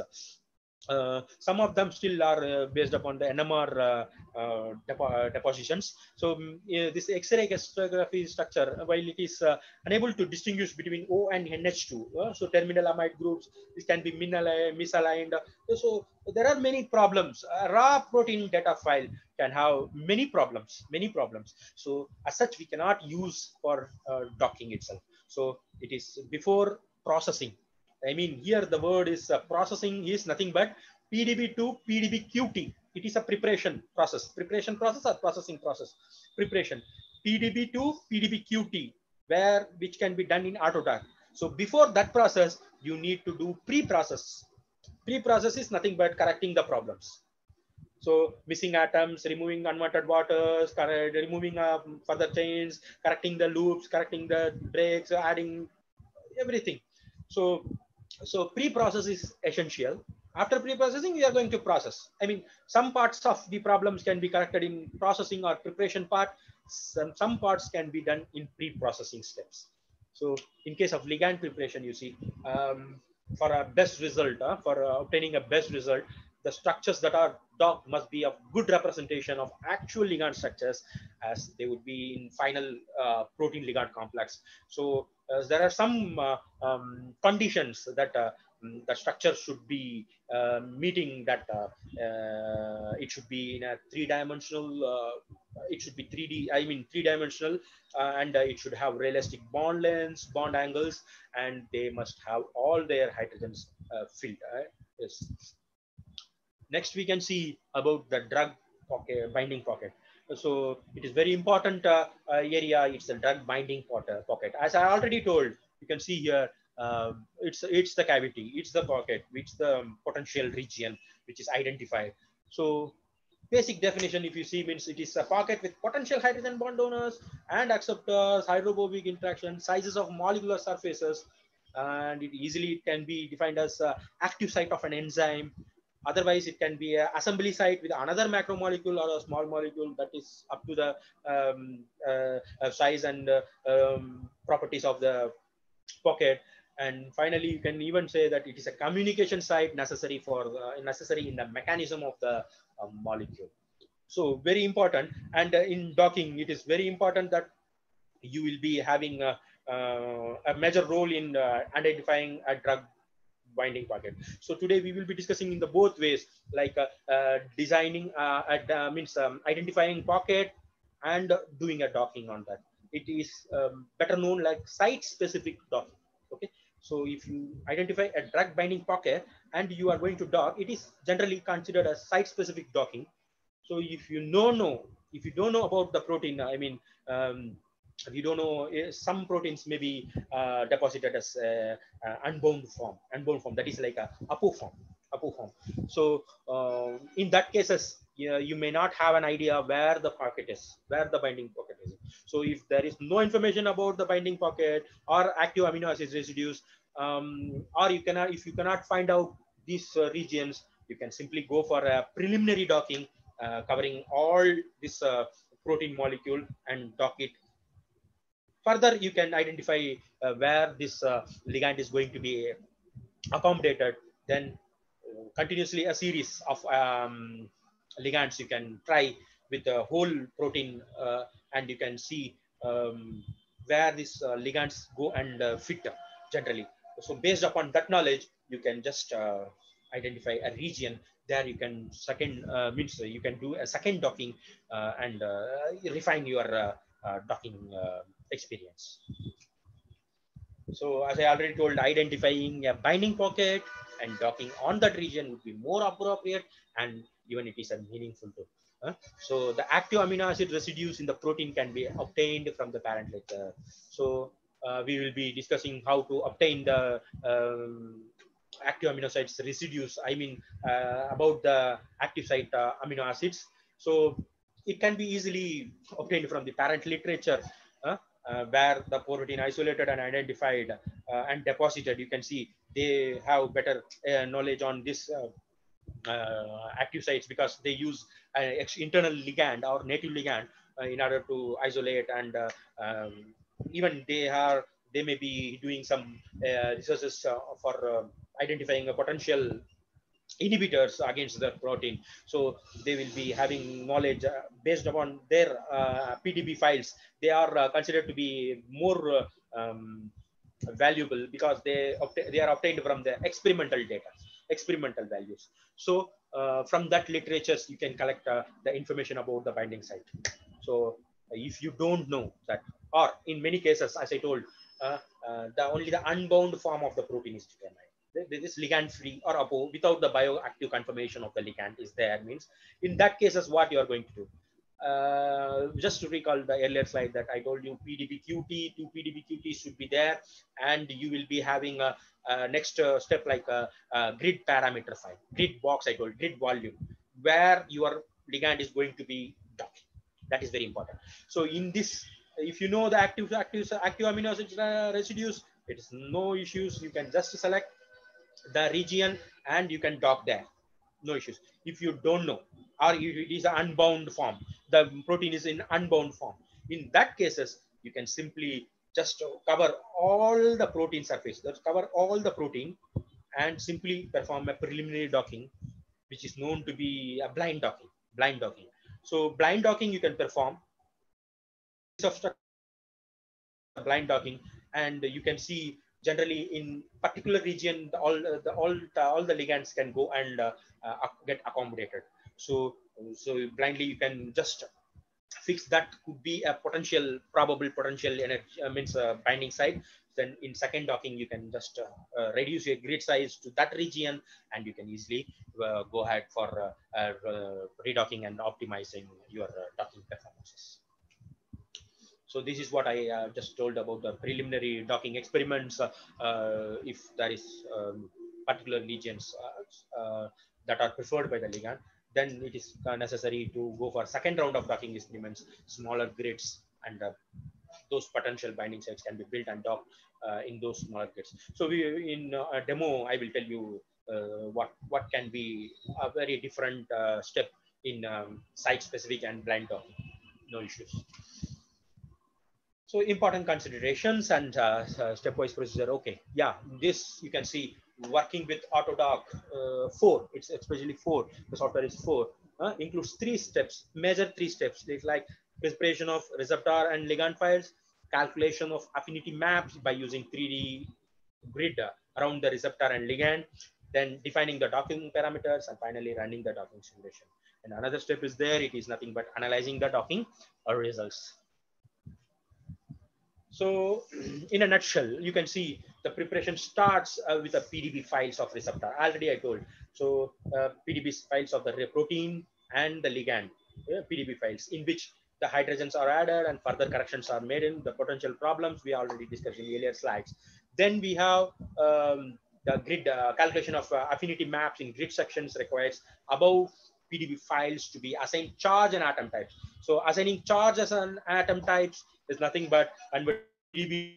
Uh, some of them still are uh, based upon the N M R uh, uh, depo depositions. So um, uh, this X-ray crystallography structure, while it is uh, unable to distinguish between O and N H two, uh, so terminal amide groups, this can be misaligned. So there are many problems. A raw protein data file can have many problems, many problems. So as such, we cannot use for uh, docking itself. So it is before processing. I mean, here the word is uh, processing is nothing but P D B to P D B Q T. It is a preparation process, preparation process or processing process, preparation. P D B to P D B Q T, where which can be done in Autodock. So before that process, you need to do pre-process. Pre-process is nothing but correcting the problems. So missing atoms, removing unwanted waters, removing uh, further chains, correcting the loops, correcting the breaks, adding everything. So So pre-process is essential. After pre-processing, we are going to process. I mean, some parts of the problems can be corrected in processing or preparation part. Some, some parts can be done in pre-processing steps. So in case of ligand preparation, you see, um, for a best result, uh, for uh, obtaining a best result, the structures that are docked must be of good representation of actual ligand structures as they would be in final uh, protein ligand complex. So uh, there are some uh, um, conditions that uh, the structure should be uh, meeting, that uh, uh, it should be in a three-dimensional, uh, it should be three D, I mean three-dimensional, uh, and uh, it should have realistic bond lengths, bond angles, and they must have all their hydrogens uh, filled. Uh, yes. Next, we can see about the drug pocket, binding pocket. So it is very important uh, uh, area. It's the drug binding pocket. As I already told, you can see here, uh, it's it's the cavity, it's the pocket, which the potential region which is identified. So basic definition, if you see, means it is a pocket with potential hydrogen bond donors and acceptors, hydrophobic interaction, sizes of molecular surfaces, and it easily can be defined as uh, active site of an enzyme. Otherwise, it can be an assembly site with another macromolecule or a small molecule that is up to the um, uh, uh, size and uh, um, properties of the pocket. And finally, you can even say that it is a communication site necessary for uh, necessary in the mechanism of the uh, molecule. So very important. And uh, in docking, it is very important that you will be having a, uh, a major role in uh, identifying a drug binding pocket. So today we will be discussing in the both ways, like uh, uh, designing, uh, at, uh, means um, identifying pocket and doing a docking on that. It is um, better known like site-specific docking. Okay, so if you identify a drug binding pocket and you are going to dock, it is generally considered a site-specific docking. So if you don't know, if you don't know about the protein, I mean, um, if you don't know, some proteins may be uh, deposited as uh, uh, unbound form, unbound form, that is like a apo form, apo form. So uh, in that cases, you, you may not have an idea where the pocket is, where the binding pocket is. So if there is no information about the binding pocket or active amino acid residues, um, or you cannot, if you cannot find out these uh, regions, you can simply go for a preliminary docking uh, covering all this uh, protein molecule and dock it. Further, you can identify uh, where this uh, ligand is going to be accommodated. Then uh, continuously a series of um, ligands you can try with the whole protein, uh, and you can see um, where these uh, ligands go and uh, fit generally. So based upon that knowledge, you can just uh, identify a region. There you can second uh, means you can do a second docking uh, and uh, refine your uh, uh, docking uh, experience. So as I already told, identifying a binding pocket and docking on that region would be more appropriate, and even it is a meaningful too. Uh, so the active amino acid residues in the protein can be obtained from the parent letter. So uh, we will be discussing how to obtain the um, active amino acids residues. I mean uh, about the active site uh, amino acids. So it can be easily obtained from the parent literature. Uh, uh, where the protein isolated and identified uh, and deposited, you can see they have better uh, knowledge on this uh, uh, active sites, because they use an internal ligand or native ligand uh, in order to isolate, and uh, um, even they are they may be doing some uh, researches uh, for uh, identifying a potential inhibitors against the protein. So they will be having knowledge uh, based upon their uh, P D B files. They are uh, considered to be more uh, um, valuable because they they are obtained from the experimental data, experimental values. So uh, from that literatures, you can collect uh, the information about the binding site. So if you don't know that, or in many cases, as I told, uh, uh, the only the unbound form of the protein is determined. This ligand free or apo without the bioactive conformation of the ligand is there, means in that cases what you are going to do. Uh, just to recall the earlier slide that I told you, P D B Q T, two P D B Q T should be there, and you will be having a, a next uh, step like a, a grid parameter file, grid box I told, grid volume, where your ligand is going to be docking. That is very important. So in this, if you know the active active active amino acid uh, residues, it is no issues. You can just select the region and you can dock there, no issues. If you don't know, or if it is an unbound form, the protein is in unbound form, in that cases you can simply just cover all the protein surface, let's cover all the protein and simply perform a preliminary docking, which is known to be a blind docking, blind docking. So blind docking you can perform of blind docking, and you can see generally in particular region the, all uh, the all the, all the ligands can go and uh, uh, get accommodated. So so blindly you can just fix that could be a potential probable potential energy uh, means uh, binding site. Then in second docking you can just uh, uh, reduce your grid size to that region, and you can easily uh, go ahead for uh, uh, redocking and optimizing your uh, docking performances. So this is what I uh, just told about the preliminary docking experiments. Uh, uh, if there is um, particular regions uh, uh, that are preferred by the ligand, then it is uh, necessary to go for second round of docking experiments, smaller grids, and uh, those potential binding sites can be built and docked uh, in those smaller grids. So we, in uh, a demo, I will tell you uh, what, what can be a very different uh, step in um, site-specific and blind docking. No issues. So important considerations and uh, uh, stepwise procedure. Okay, yeah, this you can see working with Autodoc uh, four. It's especially four. The software is four. Uh, includes three steps, major three steps. It's like preparation of receptor and ligand files, calculation of affinity maps by using three D grid uh, around the receptor and ligand, then defining the docking parameters, and finally running the docking simulation. And another step is there. It is nothing but analyzing the docking uh, results. So in a nutshell, you can see the preparation starts uh, with the P D B files of receptor. Already I told. So uh, P D B files of the protein and the ligand, uh, P D B files in which the hydrogens are added and further corrections are made in the potential problems we already discussed in earlier slides. Then we have um, the grid uh, calculation of uh, affinity maps in grid sections requires above P D B files to be assigned charge and atom types. So assigning charge as an atom types is nothing but convert P D B.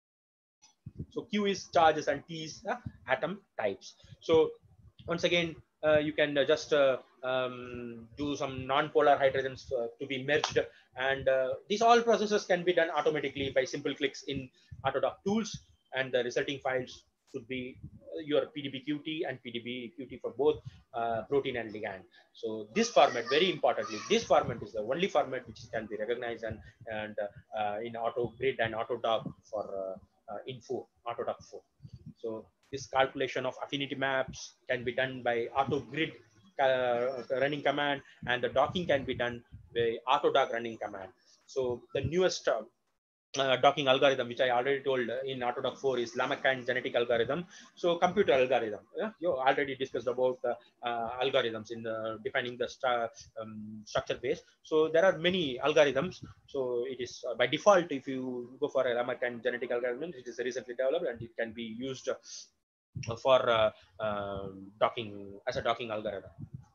So Q is charges and T is uh, atom types. So once again, uh, you can uh, just uh, um, do some non-polar hydrogens uh, to be merged, and uh, these all processes can be done automatically by simple clicks in Autodoc tools, and the resulting files should be uh, your P D B Q T and P D B Q T for both uh, protein and ligand. So this format, very importantly, this format is the only format which can be recognized and, and uh, uh, in AutoGrid and Autodoc for uh, uh, info, Autodoc four. So this calculation of affinity maps can be done by AutoGrid uh, running command, and the docking can be done by Autodoc running command. So the newest uh, uh, docking algorithm, which I already told uh, in Autodoc four, is Lamakan genetic algorithm. So computer algorithm. Yeah? You already discussed about uh, uh, algorithms in the, defining the st um, structure base. So there are many algorithms. So it is uh, by default, if you go for a Lamakan genetic algorithm, it is recently developed and it can be used uh, for uh, uh, docking as a docking algorithm.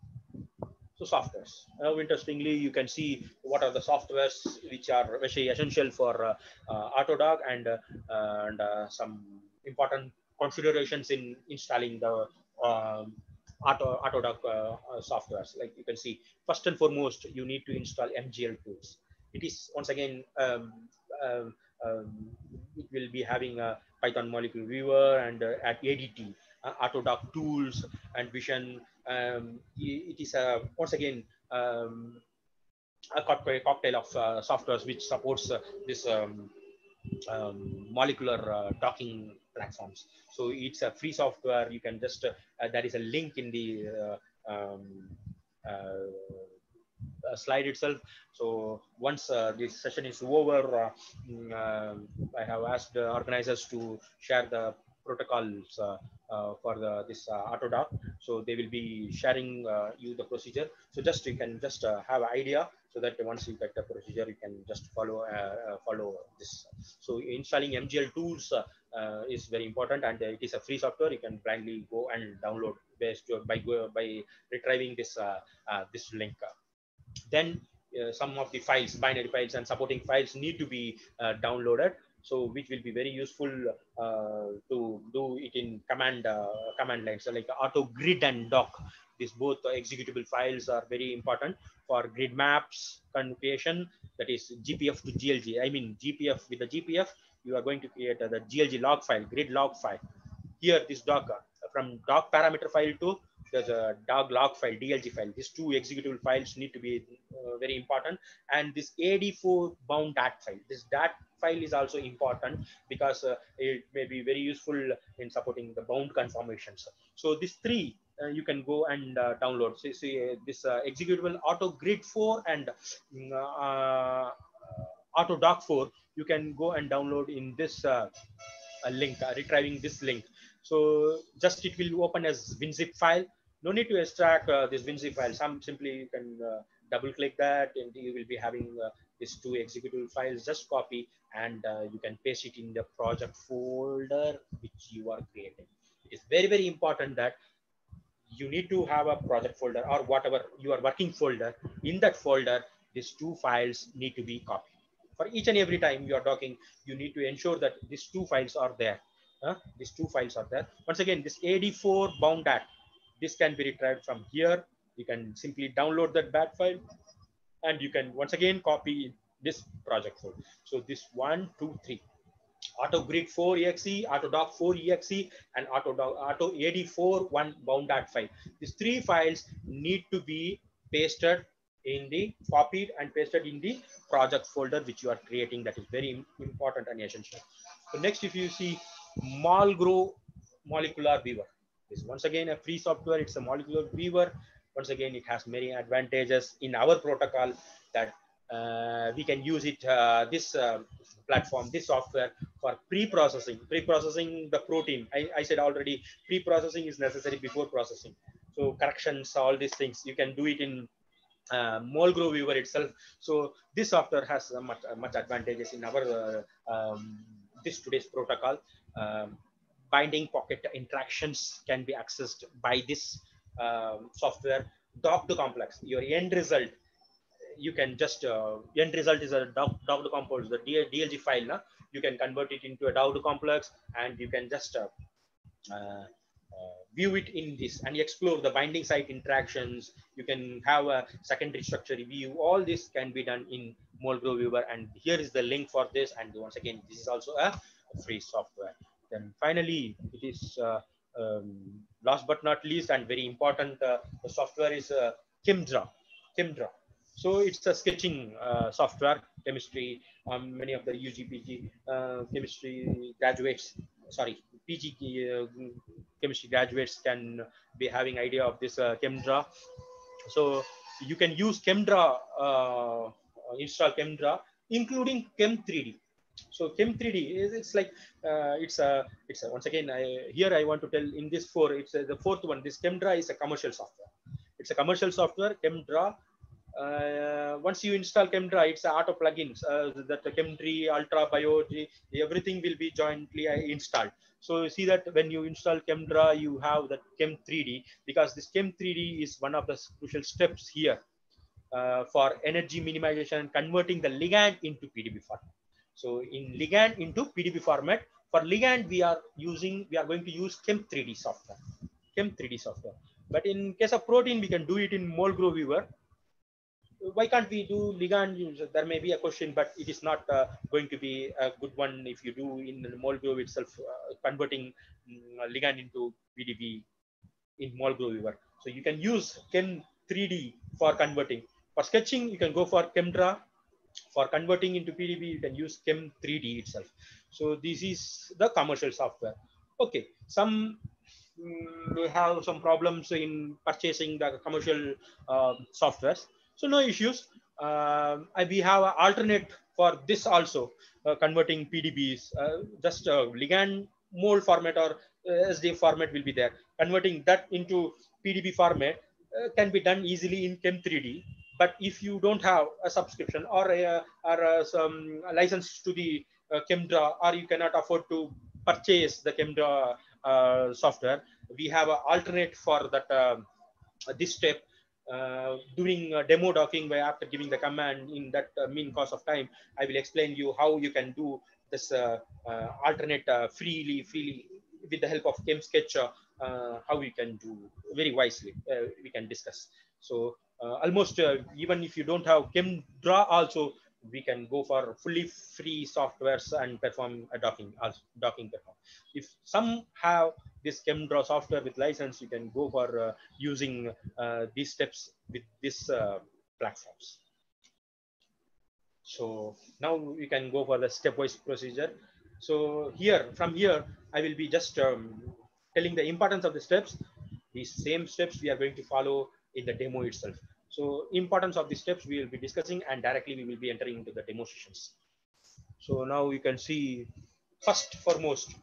So softwares. Now, interestingly, you can see what are the softwares which are very essential for uh, uh, Autodoc, and uh, and uh, some important considerations in installing the um, Auto, Autodoc uh, uh, softwares. Like you can see, first and foremost, you need to install M G L tools. It is once again um, um, um, it will be having a Python molecule viewer and uh, at A D T, uh, Autodoc tools and Vision. Um, it is a once again um, a cocktail, cocktail of uh, softwares which supports uh, this um, um, molecular uh, docking platforms. So it's a free software. You can just uh, uh, there is a link in the uh, um, uh, uh, slide itself. So once uh, this session is over, uh, mm, uh, I have asked the organizers to share the protocols uh, uh, for the, this uh, Autodoc. So they will be sharing uh, you the procedure. So just you can just uh, have an idea, so that once you get the procedure, you can just follow uh, uh, follow this. So installing M G L tools uh, uh, is very important, and it is a free software. You can blindly go and download based by by retrieving this uh, uh, this link. Then uh, some of the files, binary files and supporting files need to be uh, downloaded. So which will be very useful uh, to do it in command uh, command line. So like auto grid and doc, these both executable files are very important for grid maps creation. That is G P F to G L G. I mean G P F, with the G P F, you are going to create uh, the G L G log file, grid log file. Here this doc uh, from doc parameter file to there's a dog log file, D L G file. These two executable files need to be uh, very important. And this A D four bound dat file, this dat file is also important because uh, it may be very useful in supporting the bound conformations. So these three uh, you can go and uh, download. So see uh, this uh, executable auto grid four and uh, Autodoc four, you can go and download in this uh, link, uh, retrieving this link. So just it will open as WinZip file. No need to extract uh, this WinZip file. Some simply you can uh, double click that, and you will be having uh, these two executable files. Just copy and uh, you can paste it in the project folder which you are creating. It is very very important that you need to have a project folder or whatever you are working folder. In that folder, these two files need to be copied. For each and every time you are talking, you need to ensure that these two files are there. Uh, these two files are there. Once again, this A D four bound dat, this can be retrieved from here. You can simply download that bat file, and you can once again copy this project folder. So this one, two, three. AutoGrid four E X E, AutoDock four E X E, and AutoDock Auto A D four one bound.five. These three files need to be pasted in the copied and pasted in the project folder which you are creating. That is very important and essential. So next, if you see Malgrow Molecular Weaver, this is once again a free software. It's a molecular weaver. Once again, it has many advantages in our protocol that uh, we can use it, uh, this uh, platform, this software for pre-processing, pre-processing the protein. I, I said already, pre-processing is necessary before processing. So corrections, all these things, you can do it in uh, Malgrow Weaver itself. So this software has uh, much, uh, much advantages in our uh, um, this today's protocol. Um, binding pocket interactions can be accessed by this um, software. Doc to complex, your end result, you can just uh, end result is a doc, doc to complex, the D L G file. Na? You can convert it into a doc to complex, and you can just uh, uh, uh, view it in this and explore the binding site interactions. You can have a secondary structure view. All this can be done in Malgrow Weaver, and here is the link for this. And once again, this is also a free software. Then finally, it is uh, um, last but not least and very important, uh, the software is uh, ChemDraw. ChemDraw. So it's a sketching uh, software, chemistry. Um, many of the U G P G uh, chemistry graduates, sorry, P G uh, chemistry graduates can be having idea of this uh, ChemDraw. So you can use ChemDraw, uh, install ChemDraw, including Chem three D. So Chem three D is, it's like uh, it's a it's a, once again I, here I want to tell in this four, it's a, the fourth one. This ChemDraw is a commercial software. It's a commercial software, ChemDraw. Uh, once you install ChemDraw, it's a auto plugins uh, that Chem three, Ultra, Bio, everything will be jointly installed. So you see that when you install ChemDraw, you have that Chem three D, because this Chem three D is one of the crucial steps here uh, for energy minimization and converting the ligand into P D B format. So in ligand into P D B format, for ligand we are using, we are going to use Chem three D software, Chem three D software. But in case of protein, we can do it in Malgrow Weaver. Why can't we do ligand? There may be a question, but it is not uh, going to be a good one if you do in Malgrow itself, uh, converting um, ligand into P D B in Malgrow Weaver. So you can use Chem three D for converting. For sketching, you can go for ChemDraw. For converting into P D B, you can use Chem three D itself. So this is the commercial software. Okay, some um, we have some problems in purchasing the commercial uh, softwares. So no issues. Uh, we have an alternate for this also, uh, converting P D Bs. Uh, just uh, ligand mole format or uh, S D F format will be there. Converting that into P D B format uh, can be done easily in Chem three D. But if you don't have a subscription or a, or a, some license to the uh, ChemDraw, or you cannot afford to purchase the ChemDraw uh, software, we have an alternate for that uh, this step. Uh, doing uh, demo docking by after giving the command in that uh, mean course of time, I will explain you how you can do this uh, uh, alternate uh, freely, freely with the help of ChemSketch, uh, how you can do very wisely. Uh, we can discuss. So uh, almost uh, even if you don't have ChemDraw also, we can go for fully free softwares and perform a docking, also docking perform. If some have this ChemDraw software with license, you can go for uh, using uh, these steps with this uh, platforms. So now we can go for the stepwise procedure. So here, from here, I will be just um, telling the importance of the steps. These same steps we are going to follow in the demo itself. So importance of the steps we will be discussing, and directly we will be entering into the demo sessions. So now you can see, first foremost,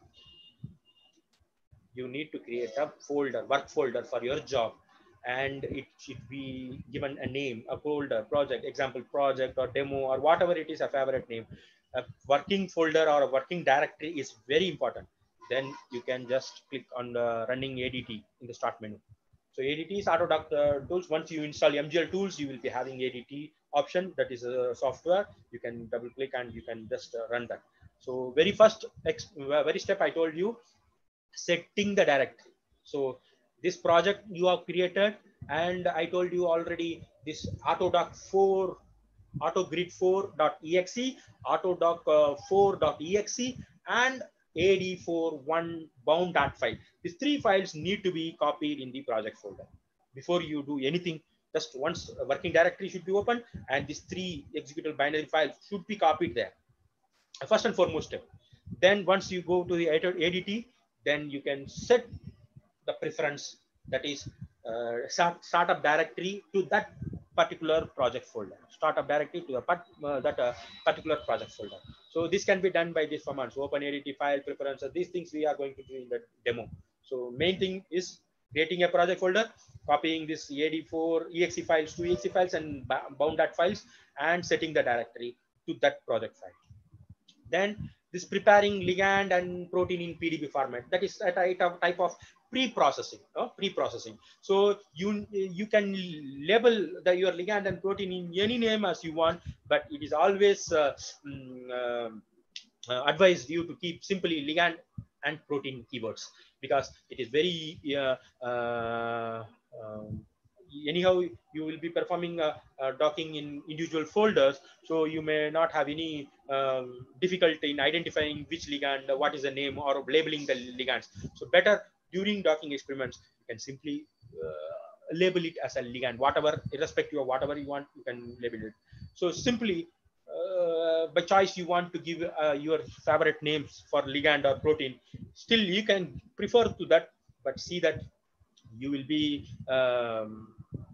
you need to create a folder, work folder for your job, and it should be given a name, a folder, project, example project or demo or whatever it is, a favorite name. A working folder or a working directory is very important. Then you can just click on the running A D T in the start menu. So A D T is Autodock uh, tools. Once you install M G L tools, you will be having A D T option. That is a software. You can double click and you can just uh, run that. So very first, very step I told you, setting the directory. So this project you have created, and I told you already this Autodock four autogrid four dot E X E, autodoc four dot E X E, and A D four one bound.file. These three files need to be copied in the project folder. Before you do anything, just once a working directory should be opened, and these three executable binary files should be copied there. First and foremost step. Then once you go to the A D T, then you can set the preference, that is uh, start, startup directory to that particular project folder, startup directory to a part, uh, that uh, particular project folder. So this can be done by this command. So open A D T file preferences. These things we are going to do in the demo. So main thing is creating a project folder, copying this A D four E X E files to E X E files and bound that files, and setting the directory to that project file. Then this preparing ligand and protein in P D B format, that is a type of pre-processing. Uh, pre-processing. So you you can label the your ligand and protein in any name as you want, but it is always uh, uh, uh, advised you to keep simply ligand and protein keywords, because it is very uh, uh, um, anyhow you will be performing uh, uh, docking in individual folders, so you may not have any um, difficulty in identifying which ligand, uh, what is the name, or labeling the ligands. So better during docking experiments, you can simply uh, label it as a ligand, whatever, irrespective of whatever you want, you can label it. So simply uh, by choice you want to give uh, your favorite names for ligand or protein, still you can prefer to that, but see that you will be um,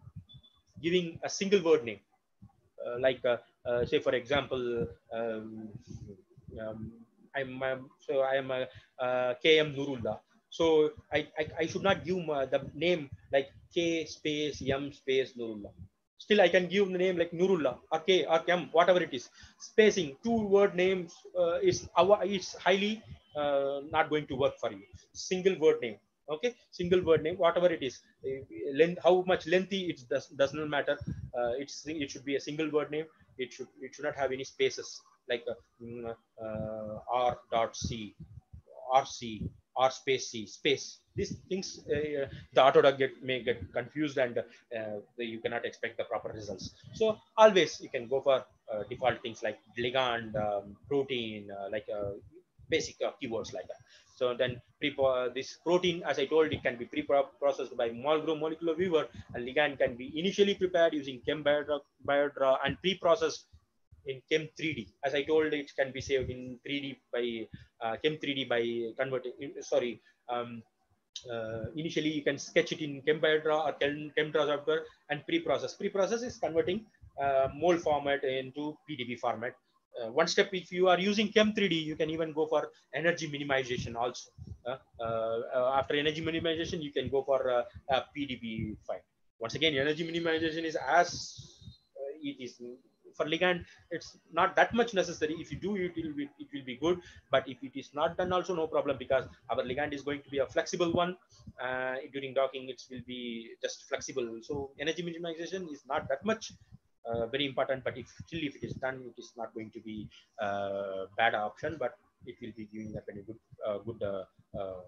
giving a single word name, uh, like uh, uh, say for example, um, um, I'm um, so I am a uh, K M Nurullah. So I, I, I should not give uh, the name like K space M space Nurullah. Still I can give the name like Nurullah or K or M, whatever it is. Spacing two word names uh, is our is highly uh, not going to work for you. Single word name. Okay, single word name, whatever it is, length, how much lengthy it does does not matter. Uh, it's it should be a single word name. It should it should not have any spaces like uh, uh, R dot C, R C, R space C, space. These things uh, the Autodoc get may get confused, and uh, you cannot expect the proper results. So always you can go for uh, default things like ligand, um, protein, uh, like uh, basic uh, keywords like that. So then pre uh, this protein, as I told, it can be pre-processed by Molgro molecular viewer, and ligand can be initially prepared using ChemBioDraw Biodraw and pre-processed in Chem three D. As I told, it can be saved in three D by uh, Chem three D by converting. Sorry, um, uh, initially you can sketch it in ChemBioDraw or Chem ChemDraw and pre-process. Pre-process is converting uh, mole format into P D B format. Uh, one step, if you are using Chem three D, you can even go for energy minimization also. Uh, uh, after energy minimization, you can go for uh, a P D B file. Once again, energy minimization is as uh, it is for ligand. It's not that much necessary. If you do it, it will be, it will be good. But if it is not done, also no problem, because our ligand is going to be a flexible one. Uh, during docking, it will be just flexible. So energy minimization is not that much Uh, very important, but if still if it is done, it is not going to be a uh, bad option, but it will be giving a very good uh, good uh, uh,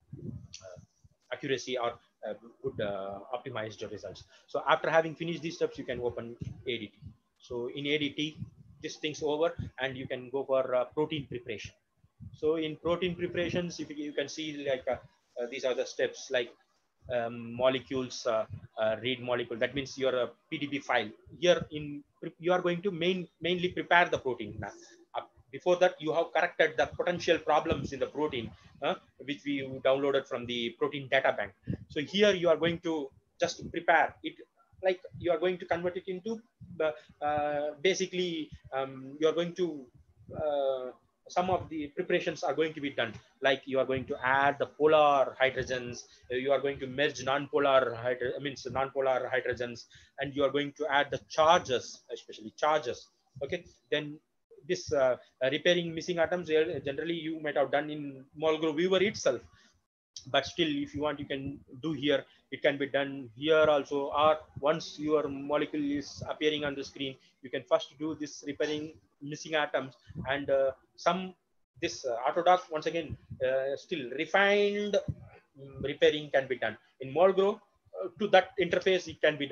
accuracy or uh, good uh, optimized results. So after having finished these steps, you can open A D T. So in A D T, this thing's over, and you can go for uh, protein preparation. So in protein preparations, if you, you can see like uh, uh, these are the steps, like Um, molecules, uh, uh, read molecule. That means your uh, P D B file. Here in you are going to main mainly prepare the protein. Now, uh, before that, you have corrected the potential problems in the protein, uh, which we downloaded from the protein data bank. So here you are going to just prepare it, like you are going to convert it into the uh, basically um, you are going to uh, some of the preparations are going to be done, like you are going to add the polar hydrogens, you are going to merge non-polar hydro I mean non-polar hydrogens, and you are going to add the charges, especially charges. Okay, then this uh, repairing missing atoms, generally you might have done in Molgro viewer itself, but still if you want, you can do here. It can be done here also, or once your molecule is appearing on the screen, you can first do this repairing missing atoms, and uh, some this uh, Autodoc, once again, uh, still refined um, repairing can be done in Molgro. Uh, to that interface it can be done.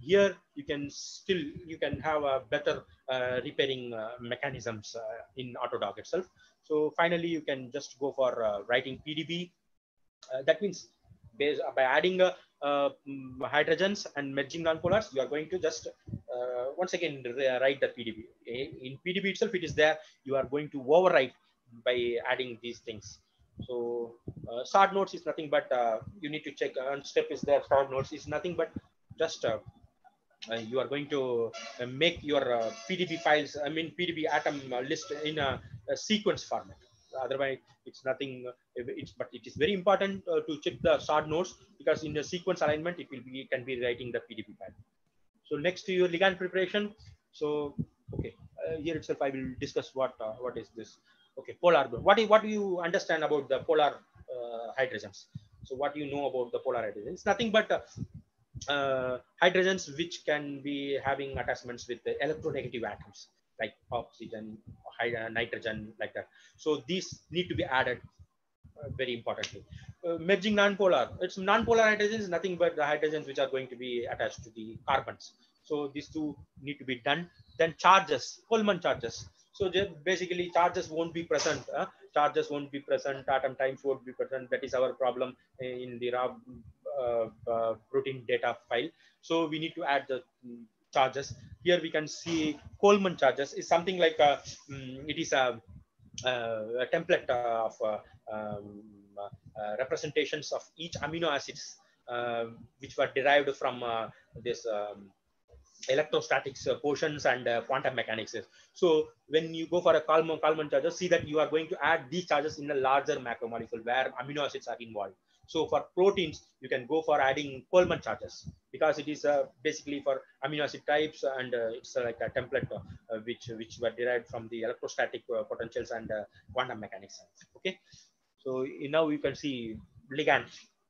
here you can still, you can have a better uh, repairing uh, mechanisms uh, in Autodock itself. So finally, you can just go for uh, writing P D B. Uh, that means based, uh, by adding uh, uh, hydrogens and merging nonpolars, you are going to just uh, once again write the P D B. In P D B itself, it is there. You are going to overwrite by adding these things. So uh, start notes is nothing but uh, you need to check on step is there. Start notes is nothing but just uh, uh, you are going to uh, make your uh, P D B files, I mean P D B atom uh, list in a, a sequence format. Otherwise, it's nothing. Uh, it's but it is very important uh, to check the start nodes, because in the sequence alignment, it will be it can be writing the P D B file. So next to your ligand preparation. So okay, uh, here itself I will discuss what uh, what is this. Okay, polar. What do, what do you understand about the polar uh, hydrogens? So what do you know about the polar hydrogens? It's nothing but uh, uh, hydrogens which can be having attachments with the electronegative atoms like oxygen, hydrogen, nitrogen, like that. So these need to be added uh, very importantly. Uh, merging nonpolar, it's nonpolar hydrogens is nothing but the hydrogens which are going to be attached to the carbons. So these two need to be done. Then charges, Coleman charges. So basically charges won't be present. Uh, charges won't be present. Atom times won't be present. That is our problem in the raw uh, uh, protein data file. So we need to add the um, charges. Here we can see Coleman charges is something like a, um, it is a, a template of uh, um, uh, representations of each amino acids uh, which were derived from uh, this um, electrostatics uh, portions and uh, quantum mechanics. So when you go for a Kalman, Kalman charges, see that you are going to add these charges in a larger macromolecule where amino acids are involved. So for proteins, you can go for adding Coleman charges because it is uh, basically for amino acid types, and uh, it's uh, like a template uh, which which were derived from the electrostatic uh, potentials and uh, quantum mechanics. Okay, so now you can see ligands.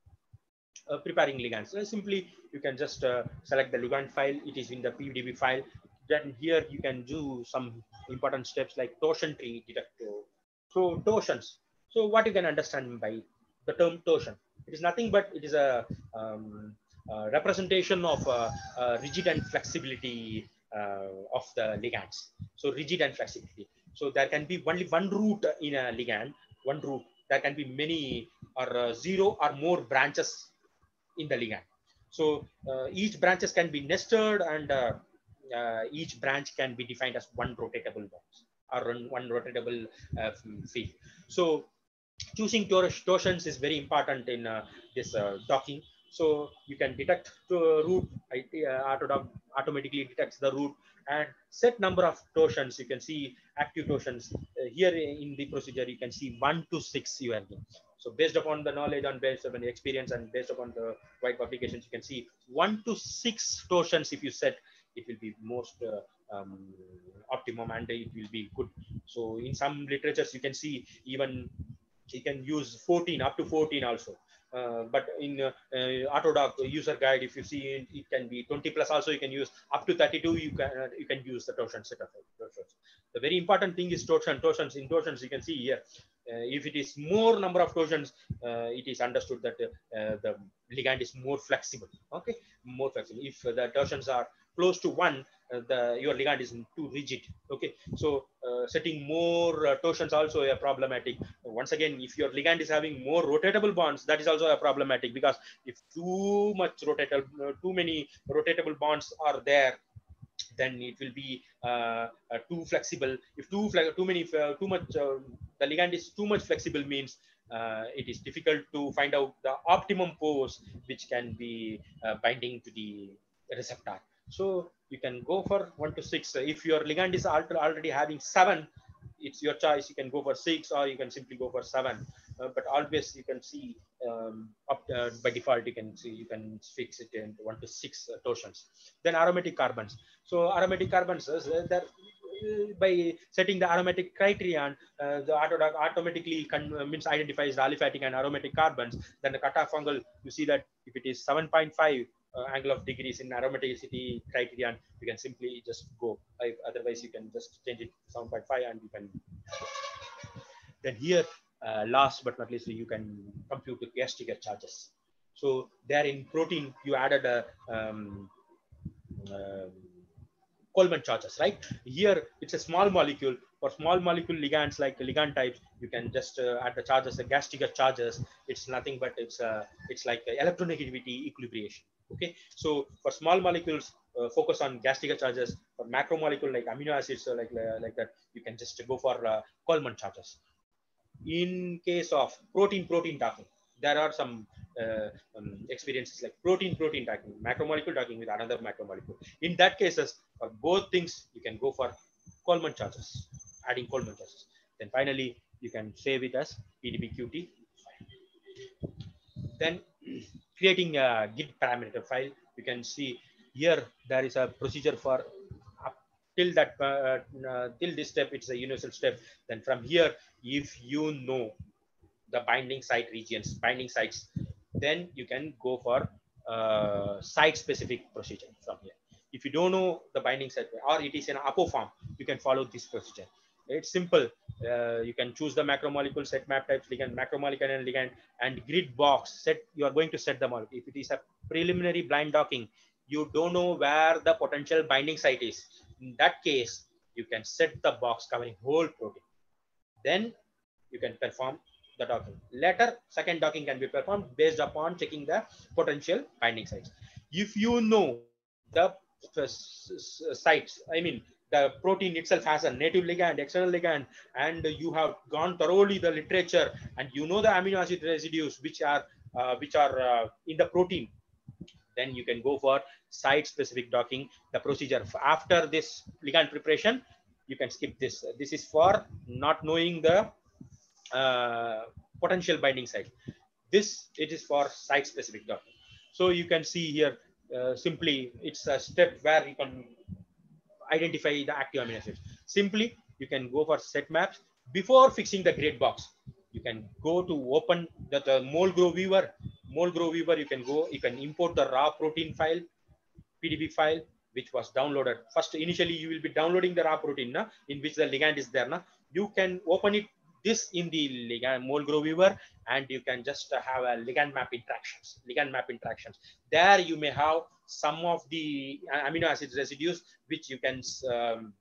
Uh, preparing ligands. Uh, simply, you can just uh, select the ligand file. It is in the P D B file. Then here you can do some important steps like torsion tree detector. So torsions. So what you can understand by the term torsion? It is nothing but it is a, um, a representation of uh, uh, rigid and flexibility uh, of the ligands. So rigid and flexibility. So there can be only one root in a ligand, one root. There can be many or uh, zero or more branches in the ligand. So uh, each branches can be nested, and uh, uh, each branch can be defined as one rotatable box or one rotatable uh, field. So choosing torsions is very important in uh, this uh, docking. So you can detect the root, uh, Autodock automatically detects the root, and set number of torsions. You can see active torsions uh, here in the procedure. You can see one to six U R G. So based upon the knowledge and based upon the experience and based upon the wide publications, you can see one to six torsions. If you set, it will be most uh, um, optimum and it will be good. So in some literatures, you can see even you can use fourteen up to fourteen also. Uh, but in uh, uh, Autodock user guide, if you see it, it can be twenty plus also. You can use up to thirty-two. You can uh, you can use the torsion set of torsions. The very important thing is torsion. Torsions in torsions you can see here. Uh, if it is more number of torsions, uh, it is understood that uh, the ligand is more flexible. Okay, more flexible. If the torsions are close to one, uh, the your ligand is too rigid. Okay, so uh, setting more uh, torsions also a problematic. Once again, if your ligand is having more rotatable bonds, that is also a problematic, because if too much rotatable, uh, too many rotatable bonds are there, then it will be uh, uh, too flexible. If too too many uh, too much uh, the ligand is too much flexible, means uh, it is difficult to find out the optimum pose which can be uh, binding to the receptor. So you can go for one to six. If your ligand is already having seven, it's your choice. You can go for six, or you can simply go for seven. Uh, but always you can see um, up uh, by default you can see you can fix it in one to six uh, torsions. Then aromatic carbons. So aromatic carbons, uh, that uh, by setting the aromatic criterion, uh, the Autodock automatically con uh, means identifies the aliphatic and aromatic carbons. Then the cutoff angle, you see that if it is seven point five uh, angle of degrees in aromaticity criterion, you can simply just go. Like, otherwise, you can just change it to seven point five and you can. Then here, uh, last but not least, you can compute the Sticker charges. So there in protein, you added a um, um, Coleman charges, right? Here it's a small molecule. For small molecule ligands like ligand types, you can just uh, add the charges, the gas trigger charges. It's nothing but it's uh, it's like electronegativity equilibration. Okay, so for small molecules, uh, focus on gas trigger charges. For macromolecule like amino acids, uh, like uh, like that, you can just go for uh, Coleman charges. In case of protein-protein docking, there are some uh, um, experiences like protein-protein docking, macromolecule docking with another macromolecule. In that cases, for both things, you can go for Coleman charges, adding Coleman charges. Then finally, you can save it as P D B Q T. Then creating a git parameter file, you can see here there is a procedure for up till that uh, uh, till this step. It's a universal step. Then from here, if you know the binding site regions, binding sites, then you can go for uh, site specific procedure from here. If you don't know the binding site or it is in apo form, you can follow this procedure. It's simple. Uh, you can choose the macromolecule, set map types, ligand, macromolecule and ligand, and grid box set. You are going to set the molecule. If it is a preliminary blind docking, you don't know where the potential binding site is. In that case, you can set the box covering whole protein. Then you can perform the docking. Later, second docking can be performed based upon checking the potential binding sites. If you know the sites, I mean, the protein itself has a native ligand, external ligand, and you have gone thoroughly the literature, and you know the amino acid residues which are uh, which are uh, in the protein, then you can go for site specific docking. The procedure after this ligand preparation, you can skip this. This is for not knowing the uh, potential binding site. This, it is for site specific docking. So you can see here uh, simply it's a step where you can identify the active amino acids. Simply you can go for set maps before fixing the grid box. You can go to open that uh, MolGrow viewer. MolGrow viewer, you can go, you can import the raw protein file, P D B file, which was downloaded. First, initially you will be downloading the raw protein na, in which the ligand is there. Na. You can open it this in the ligand MolGrow viewer, and you can just uh, have a ligand map interactions. Ligand map interactions. There you may have some of the amino acid residues which you can um,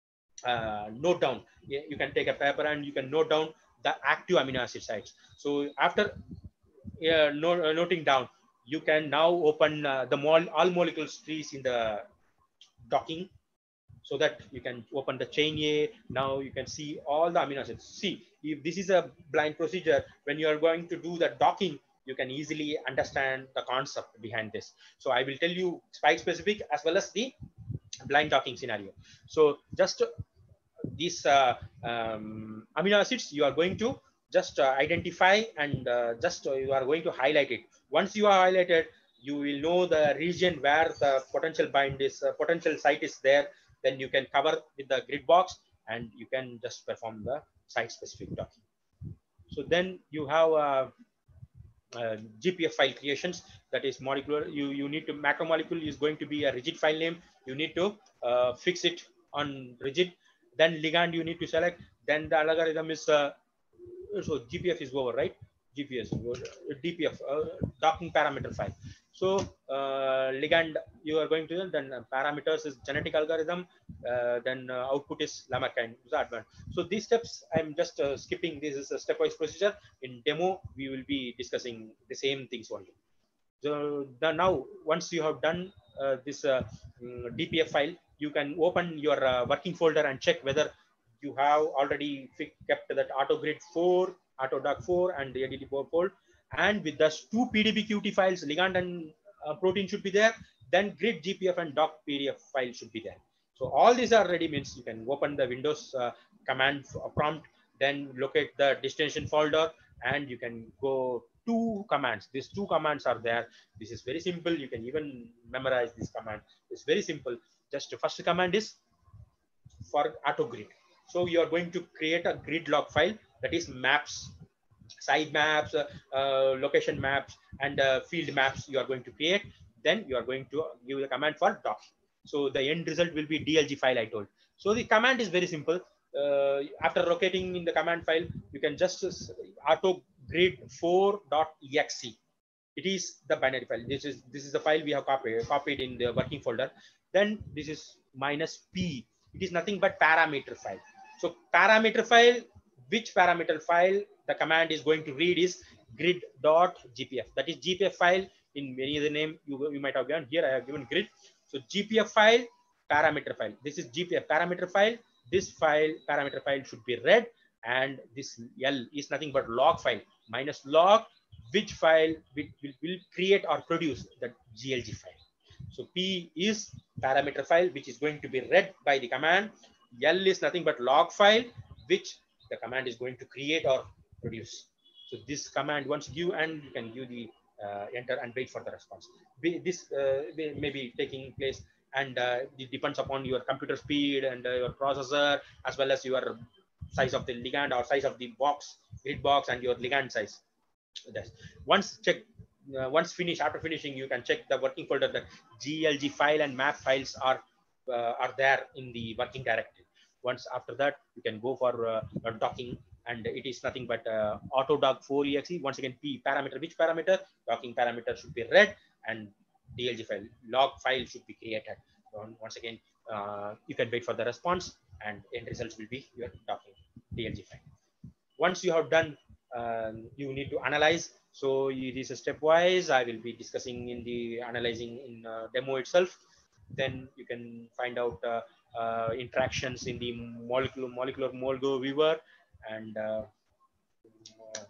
uh, note down. You can take a paper and you can note down the active amino acid sites. So after uh, no, uh, noting down, you can now open uh, the mol all molecules trees in the docking, so that you can open the chain A. Now you can see all the amino acids. See, if this is a blind procedure, when you are going to do the docking, you can easily understand the concept behind this. So I will tell you spike specific as well as the blind docking scenario. So just uh, these uh, um, amino acids, you are going to just uh, identify and uh, just uh, you are going to highlight it. Once you are highlighted, you will know the region where the potential bind is, uh, potential site is there. Then you can cover with the grid box and you can just perform the site specific docking. So then you have uh, uh, G P F file creations, that is molecular. You, you need to, macromolecule is going to be a rigid file name. You need to uh, fix it on rigid. Then ligand you need to select. Then the algorithm is, uh, so G P F is over, right? G P S, D P F, uh, docking parameter file. So uh, ligand you are going to, then uh, parameters is genetic algorithm, uh, then uh, output is Lamarckine. So these steps I'm just uh, skipping. This is a stepwise procedure. In demo we will be discussing the same things only. So the, now once you have done uh, this uh, D P F file, you can open your uh, working folder and check whether you have already kept that AutoGrid four, AutoDock four, and the A D T four fold. And with those two P D B Q T files, ligand and uh, protein should be there. Then grid G P F and doc P D F file should be there. So all these are ready, means you can open the Windows uh, command prompt, then locate the destination folder, and you can go two commands. These two commands are there. This is very simple. You can even memorize this command. It's very simple. Just the first command is for AutoGrid. So you are going to create a grid log file, that is maps, side maps, uh, uh, location maps, and uh, field maps you are going to create. Then you are going to give the command for doc. So the end result will be D L G file I told. So the command is very simple. Uh, after locating in the command file, you can just uh, AutoGrid four dot E X E. It is the binary file. This is this is the file we have copied copied in the working folder. Then this is minus P. It is nothing but parameter file. So parameter file, which parameter file the command is going to read is grid.gpf. That is G P F file. In many other name you, you might have given. Here I have given grid. So G P F file, parameter file. This is G P F parameter file. This file, parameter file should be read, and this L is nothing but log file minus log, which file will, will, will create or produce the G L G file. So P is parameter file, which is going to be read by the command. L is nothing but log file, which the command is going to create or produce. So this command once give, and you can give the uh, enter and wait for the response. This uh, may be taking place, and uh, it depends upon your computer speed and uh, your processor, as well as your size of the ligand or size of the box, grid box, and your ligand size. Yes. Once check, uh, once finish, after finishing, you can check the working folder that G L G file and map files are uh, are there in the working directory. Once after that, you can go for uh, docking, and it is nothing but uh, AutoDock four E X E. Once again, P parameter, which parameter? Docking parameter should be read, and D L G file, log file should be created. So once again, uh, you can wait for the response, and end results will be your docking D L G file. Once you have done, um, you need to analyze. So it is a stepwise. I will be discussing in the analyzing in uh, demo itself. Then you can find out uh, uh, interactions in the molecular molecular Molgo viewer, and uh, uh,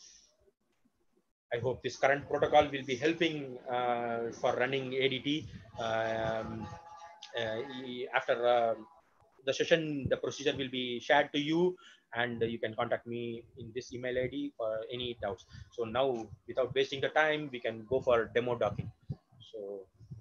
I hope this current protocol will be helping uh, for running A D T. Um, uh, after uh, the session, the procedure will be shared to you, and you can contact me in this email I D for any doubts. So now, without wasting the time, we can go for demo docking. So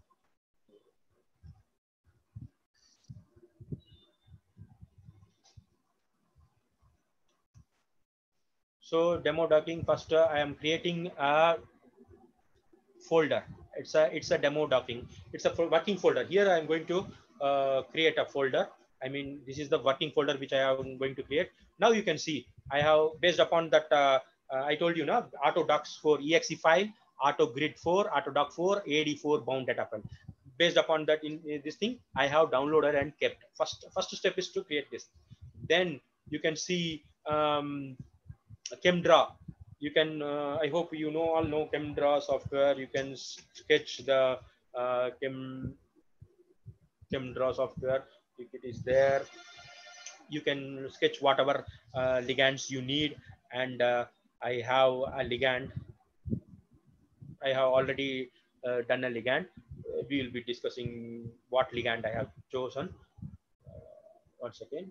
so demo docking, first uh, I am creating a folder. It's a it's a demo docking. It's a working folder. Here I am going to uh, create a folder. I mean, this is the working folder which I am going to create. Now you can see I have, based upon that, uh, uh, I told you now, AutoDocs four E X E file, AutoGrid four, AutoDoc four, A D four bound data file. Based upon that, in, in this thing, I have downloaded and kept. First, first step is to create this. Then you can see um, ChemDraw. You can, uh, I hope you know all know ChemDraw software. You can sketch the uh, Chem, ChemDraw software. If it is there, you can sketch whatever uh, ligands you need. And uh, I have a ligand. I have already uh, done a ligand. Uh, we will be discussing what ligand I have chosen. Uh, one second.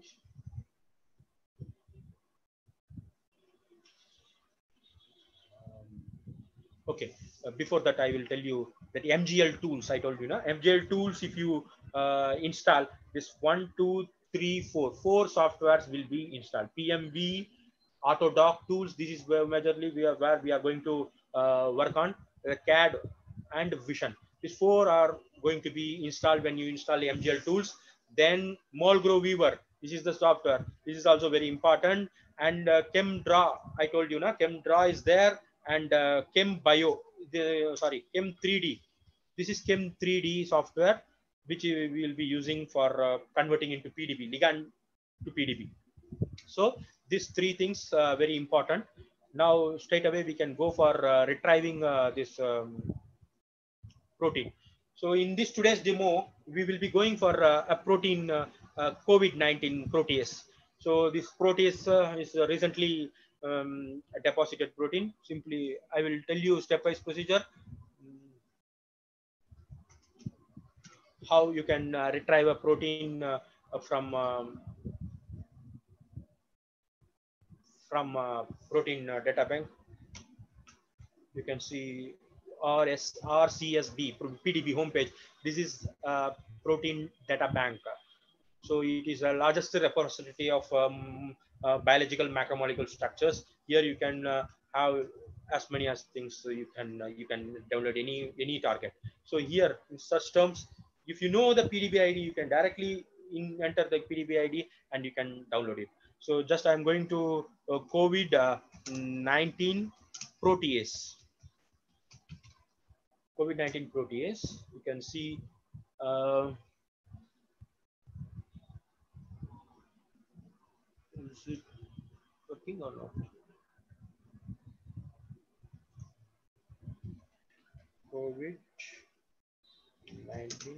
Okay, uh, before that, I will tell you that M G L tools, I told you, na? M G L tools, if you uh, install this one, two, three, four, four softwares will be installed. P M V, AutoDock tools, this is where majorly we are, where we are going to uh, work on. uh, C A D and Vision. These four are going to be installed when you install the M G L tools. Then Molgo Viewer, this is the software. This is also very important. And uh, ChemDraw, I told you, na? ChemDraw is there. And uh, ChemBio, the, sorry, Chem three D. This is Chem three D software, which we will be using for uh, converting into P D B, ligand to P D B. So these three things uh, very important. Now straight away we can go for uh, retrieving uh, this um, protein. So in this today's demo, we will be going for uh, a protein uh, uh, COVID nineteen protease. So this protease uh, is uh, recently um, a deposited protein. Simply, I will tell you step-wise procedure how you can uh, retrieve a protein uh, from um, from uh, protein uh, data bank. You can see R S R C S B P D B homepage. This is uh, protein data bank. So it is the largest repository of um, uh, biological macromolecule structures. Here you can uh, have as many as things. So you can uh, you can download any any target. So here in such terms, if you know the P D B I D, you can directly in, enter the P D B I D and you can download it. So just I'm going to uh, COVID nineteen protease. COVID nineteen protease. You can see. Uh, working or not? COVID nineteen.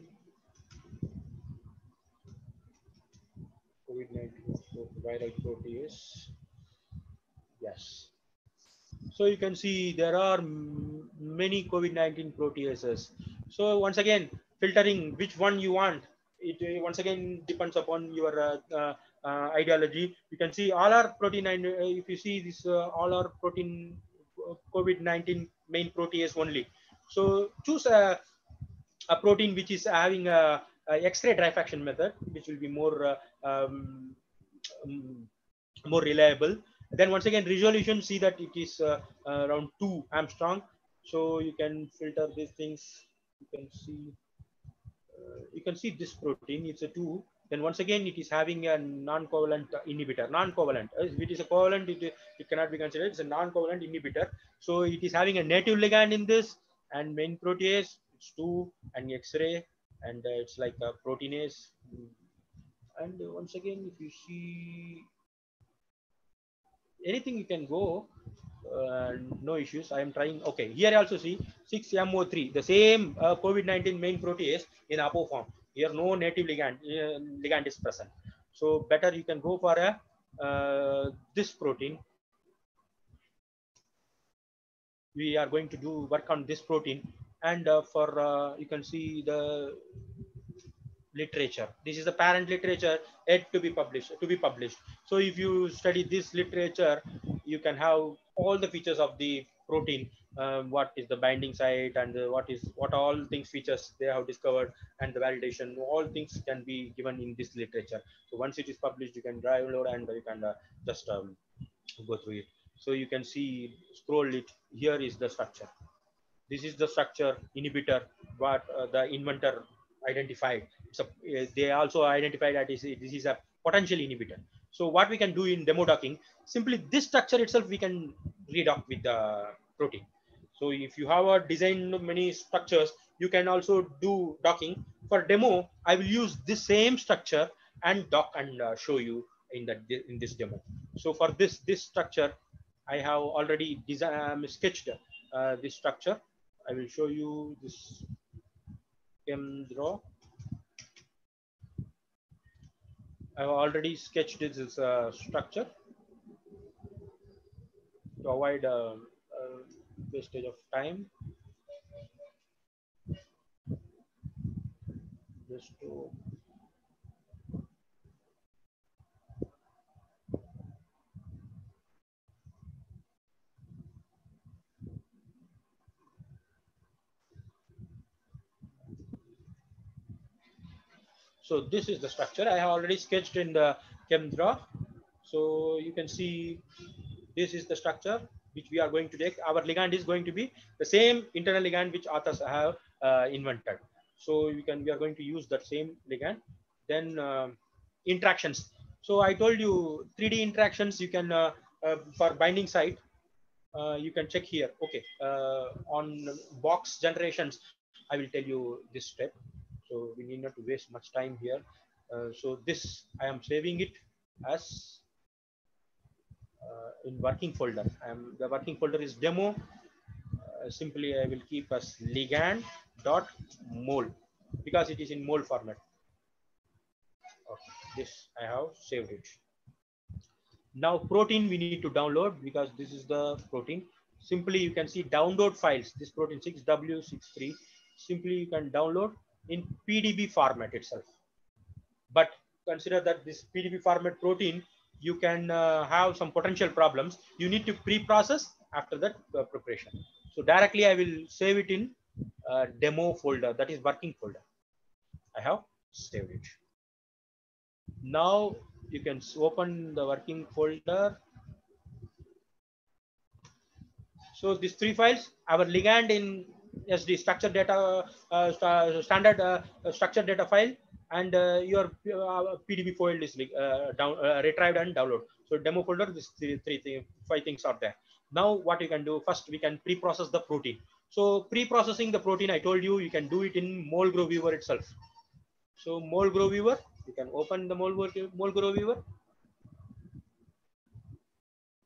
COVID nineteen viral protease. Yes. So you can see there are many COVID nineteen proteases. So once again, filtering which one you want, it uh, once again depends upon your uh, uh, uh, ideology. You can see all our protein, and uh, if you see this, uh, all our protein COVID nineteen main protease only. So choose a, a protein which is having a, a X-ray diffraction method, which will be more uh, um, um, more reliable. Then once again, resolution, see that it is uh, uh, around two Armstrong. So you can filter these things. You can see, uh, you can see this protein, it's a two. Then once again, it is having a non-covalent inhibitor. Non-covalent, if it is a covalent, it, it cannot be considered. It's a non-covalent inhibitor. So it is having a native ligand in this, and main protease, it's two, and X-ray, and uh, it's like a proteinase. And once again, if you see anything, you can go, uh, no issues. I am trying. Okay, here I also see six M O three, the same uh, COVID nineteen main protease in apo form. Here no native ligand uh, ligand is present. So better you can go for a uh, this protein. We are going to do work on this protein, and uh, for uh, you can see the literature. This is the parent literature yet to be published. To be published. So if you study this literature, you can have all the features of the protein. Um, what is the binding site, and uh, what is what all things features they have discovered, and the validation. All things can be given in this literature. So once it is published, you can download and you can uh, just um, go through it. So you can see, scroll it. Here is the structure. This is the structure inhibitor what uh, the inventor identified. So uh, they also identified that is, this is a potential inhibitor. So what we can do in demo docking, simply this structure itself we can redock with the protein. So if you have a design many structures, you can also do docking. For demo, I will use this same structure and dock and uh, show you in that in this demo. So for this this structure, I have already design, um, sketched uh, this structure. I will show you this ChemDraw. I have already sketched this uh, structure to avoid uh, uh, wastage of time. Just to So this is the structure I have already sketched in the ChemDraw. So you can see this is the structure which we are going to take. Our ligand is going to be the same internal ligand which authors have uh, invented. So you can we are going to use that same ligand. Then uh, interactions. So I told you three D interactions you can uh, uh, for binding site. Uh, you can check here. Okay, uh, on box generations, I will tell you this step. So we need not to waste much time here. Uh, so this I am saving it as uh, in working folder. I am the working folder is demo. Uh, simply I will keep as ligand dot mol because it is in mol format. Okay, this I have saved it. Now protein we need to download because this is the protein. Simply you can see download files. This protein six W sixty-three. Simply you can download in P D B format itself. But consider that this P D B format protein, you can uh, have some potential problems. You need to pre-process after that uh, preparation. So directly I will save it in uh, demo folder, that is working folder. I have saved it. Now you can open the working folder. So these three files, our ligand in S D structure data, uh, st standard uh, structure data file, and uh, your uh, P D B file is uh, down, uh, retrieved and download. So demo folder, this three, three, three, five things are there. Now what you can do, first we can pre-process the protein. So pre-processing the protein, I told you, you can do it in MolGrow Viewer itself. So MolGrow Viewer, you can open the MolGrow Viewer.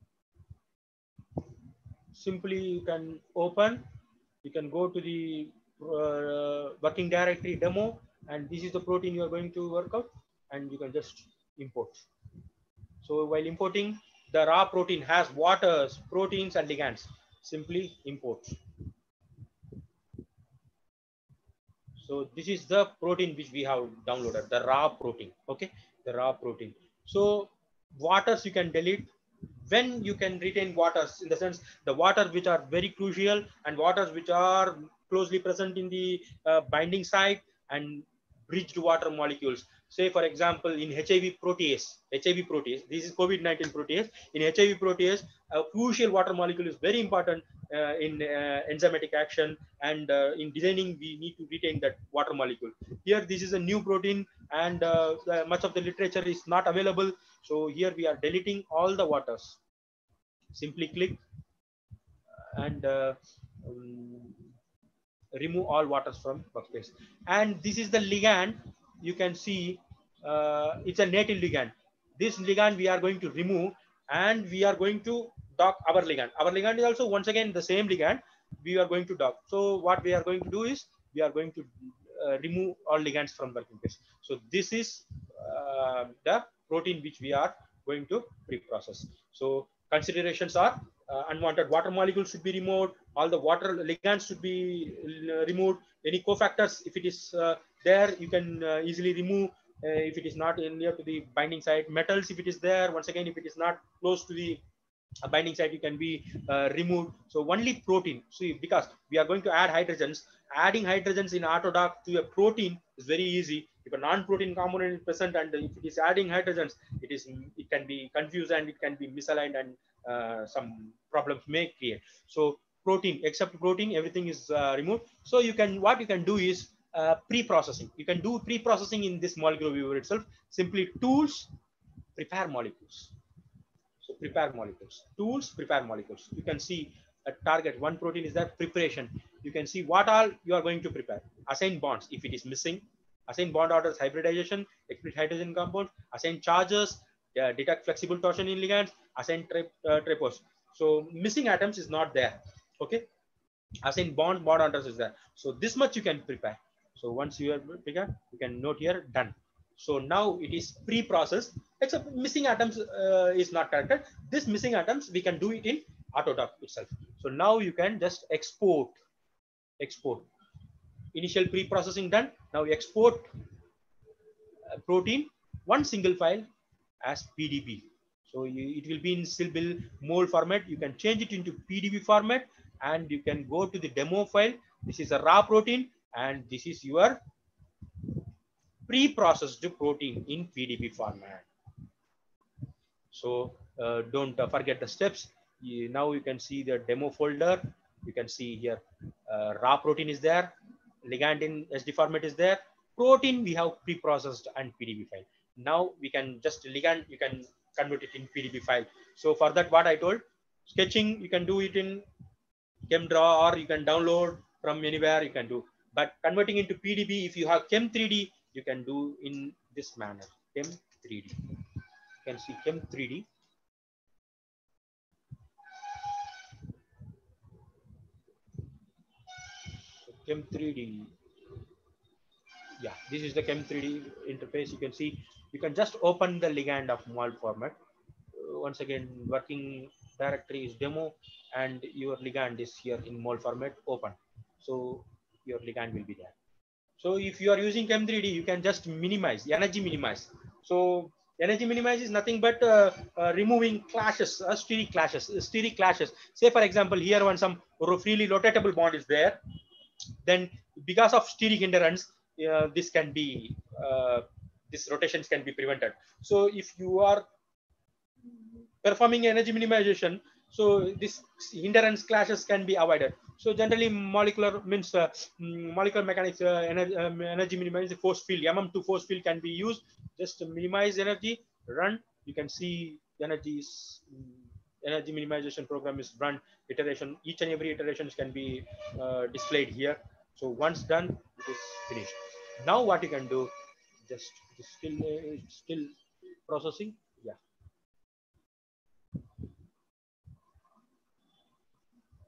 simply you can open, you can go to the uh, working directory demo, and this is the protein you are going to work out, and you can just import. So while importing, the raw protein has waters, proteins, and ligands. Simply import. So this is the protein which we have downloaded, the raw protein. Okay, the raw protein. So waters you can delete. When you can retain waters, in the sense the waters which are very crucial and waters which are closely present in the uh, binding site and bridged water molecules. Say for example, in H I V protease, H I V protease, this is COVID nineteen protease. In H I V protease, a crucial water molecule is very important uh, in uh, enzymatic action, and uh, in designing we need to retain that water molecule. Here this is a new protein, and uh, the, much of the literature is not available. So here we are deleting all the waters. Simply click and uh, um, remove all waters from workspace. And this is the ligand. You can see uh, it's a native ligand. This ligand we are going to remove, and we are going to dock our ligand. Our ligand is also once again the same ligand we are going to dock. So what we are going to do is we are going to uh, remove all ligands from working space. So this is uh, the protein which we are going to pre-process. So considerations are uh, unwanted water molecules should be removed, all the water ligands should be uh, removed, any cofactors if it is uh, there you can uh, easily remove uh, if it is not in near to the binding site, metals if it is there, once again if it is not close to the uh, binding site you can be uh, removed. So only protein, see, because we are going to add hydrogens, adding hydrogens in Autodock to a protein is very easy. If a non-protein component is present and if it is adding hydrogens, it is it can be confused and it can be misaligned, and uh, some problems may create. So protein, except protein, everything is uh, removed. So you can, what you can do is uh, pre-processing. You can do pre-processing in this molecular viewer itself. Simply tools, prepare molecules. So prepare molecules, tools, prepare molecules. You can see a target, one protein is that preparation. You can see what all you are going to prepare. Assign bonds if it is missing, assign bond orders, hybridization, explicit hydrogen compounds, assign charges, uh, detect flexible torsion in ligands, assign trip, uh, tripos. So missing atoms is not there. Okay, assign bond, bond orders is there. So this much you can prepare. So once you are prepared, you can note here done. So now it is pre-processed, except missing atoms uh, is not corrected. This missing atoms we can do it in Autodock itself. So now you can just export, export. Initial pre-processing done. Now export uh, protein, one single file as P D B. So you, it will be in Silbil mole format. You can change it into P D B format, and you can go to the demo file. This is a raw protein, and this is your pre-processed protein in P D B format. So uh, don't uh, forget the steps. You, now you can see the demo folder. You can see here uh, raw protein is there, ligand in S D format is there, protein we have pre-processed and P D B file. Now we can just ligand, you can convert it in P D B file. So for that, what I told, sketching you can do it in ChemDraw, or you can download from anywhere you can do. But converting into P D B, if you have Chem three D, you can do in this manner. Chem three D. You can see Chem three D. So Chem three D. Yeah, this is the Chem three D interface. You can see, you can just open the ligand of mol format. Uh, once again, working directory is demo, and your ligand is here in mol format, open. So your ligand will be there. So if you are using Chem three D, you can just minimize, energy minimize. So energy minimize is nothing but uh, uh, removing clashes, uh, steric clashes, uh, steric clashes. Say for example, here when some freely rotatable bond is there, then because of steric hindrance, uh, this can be, uh, this rotations can be prevented. So if you are performing energy minimization, so this hindrance clashes can be avoided. So generally molecular means uh, molecular mechanics, uh, energy, um, energy minimize force field, M M two force field can be used. Just minimize energy, run. You can see energy is, energy minimization program is run, iteration, each and every iterations can be uh, displayed here. So once done, it is finished. Now what you can do, just still uh, still processing. Yeah.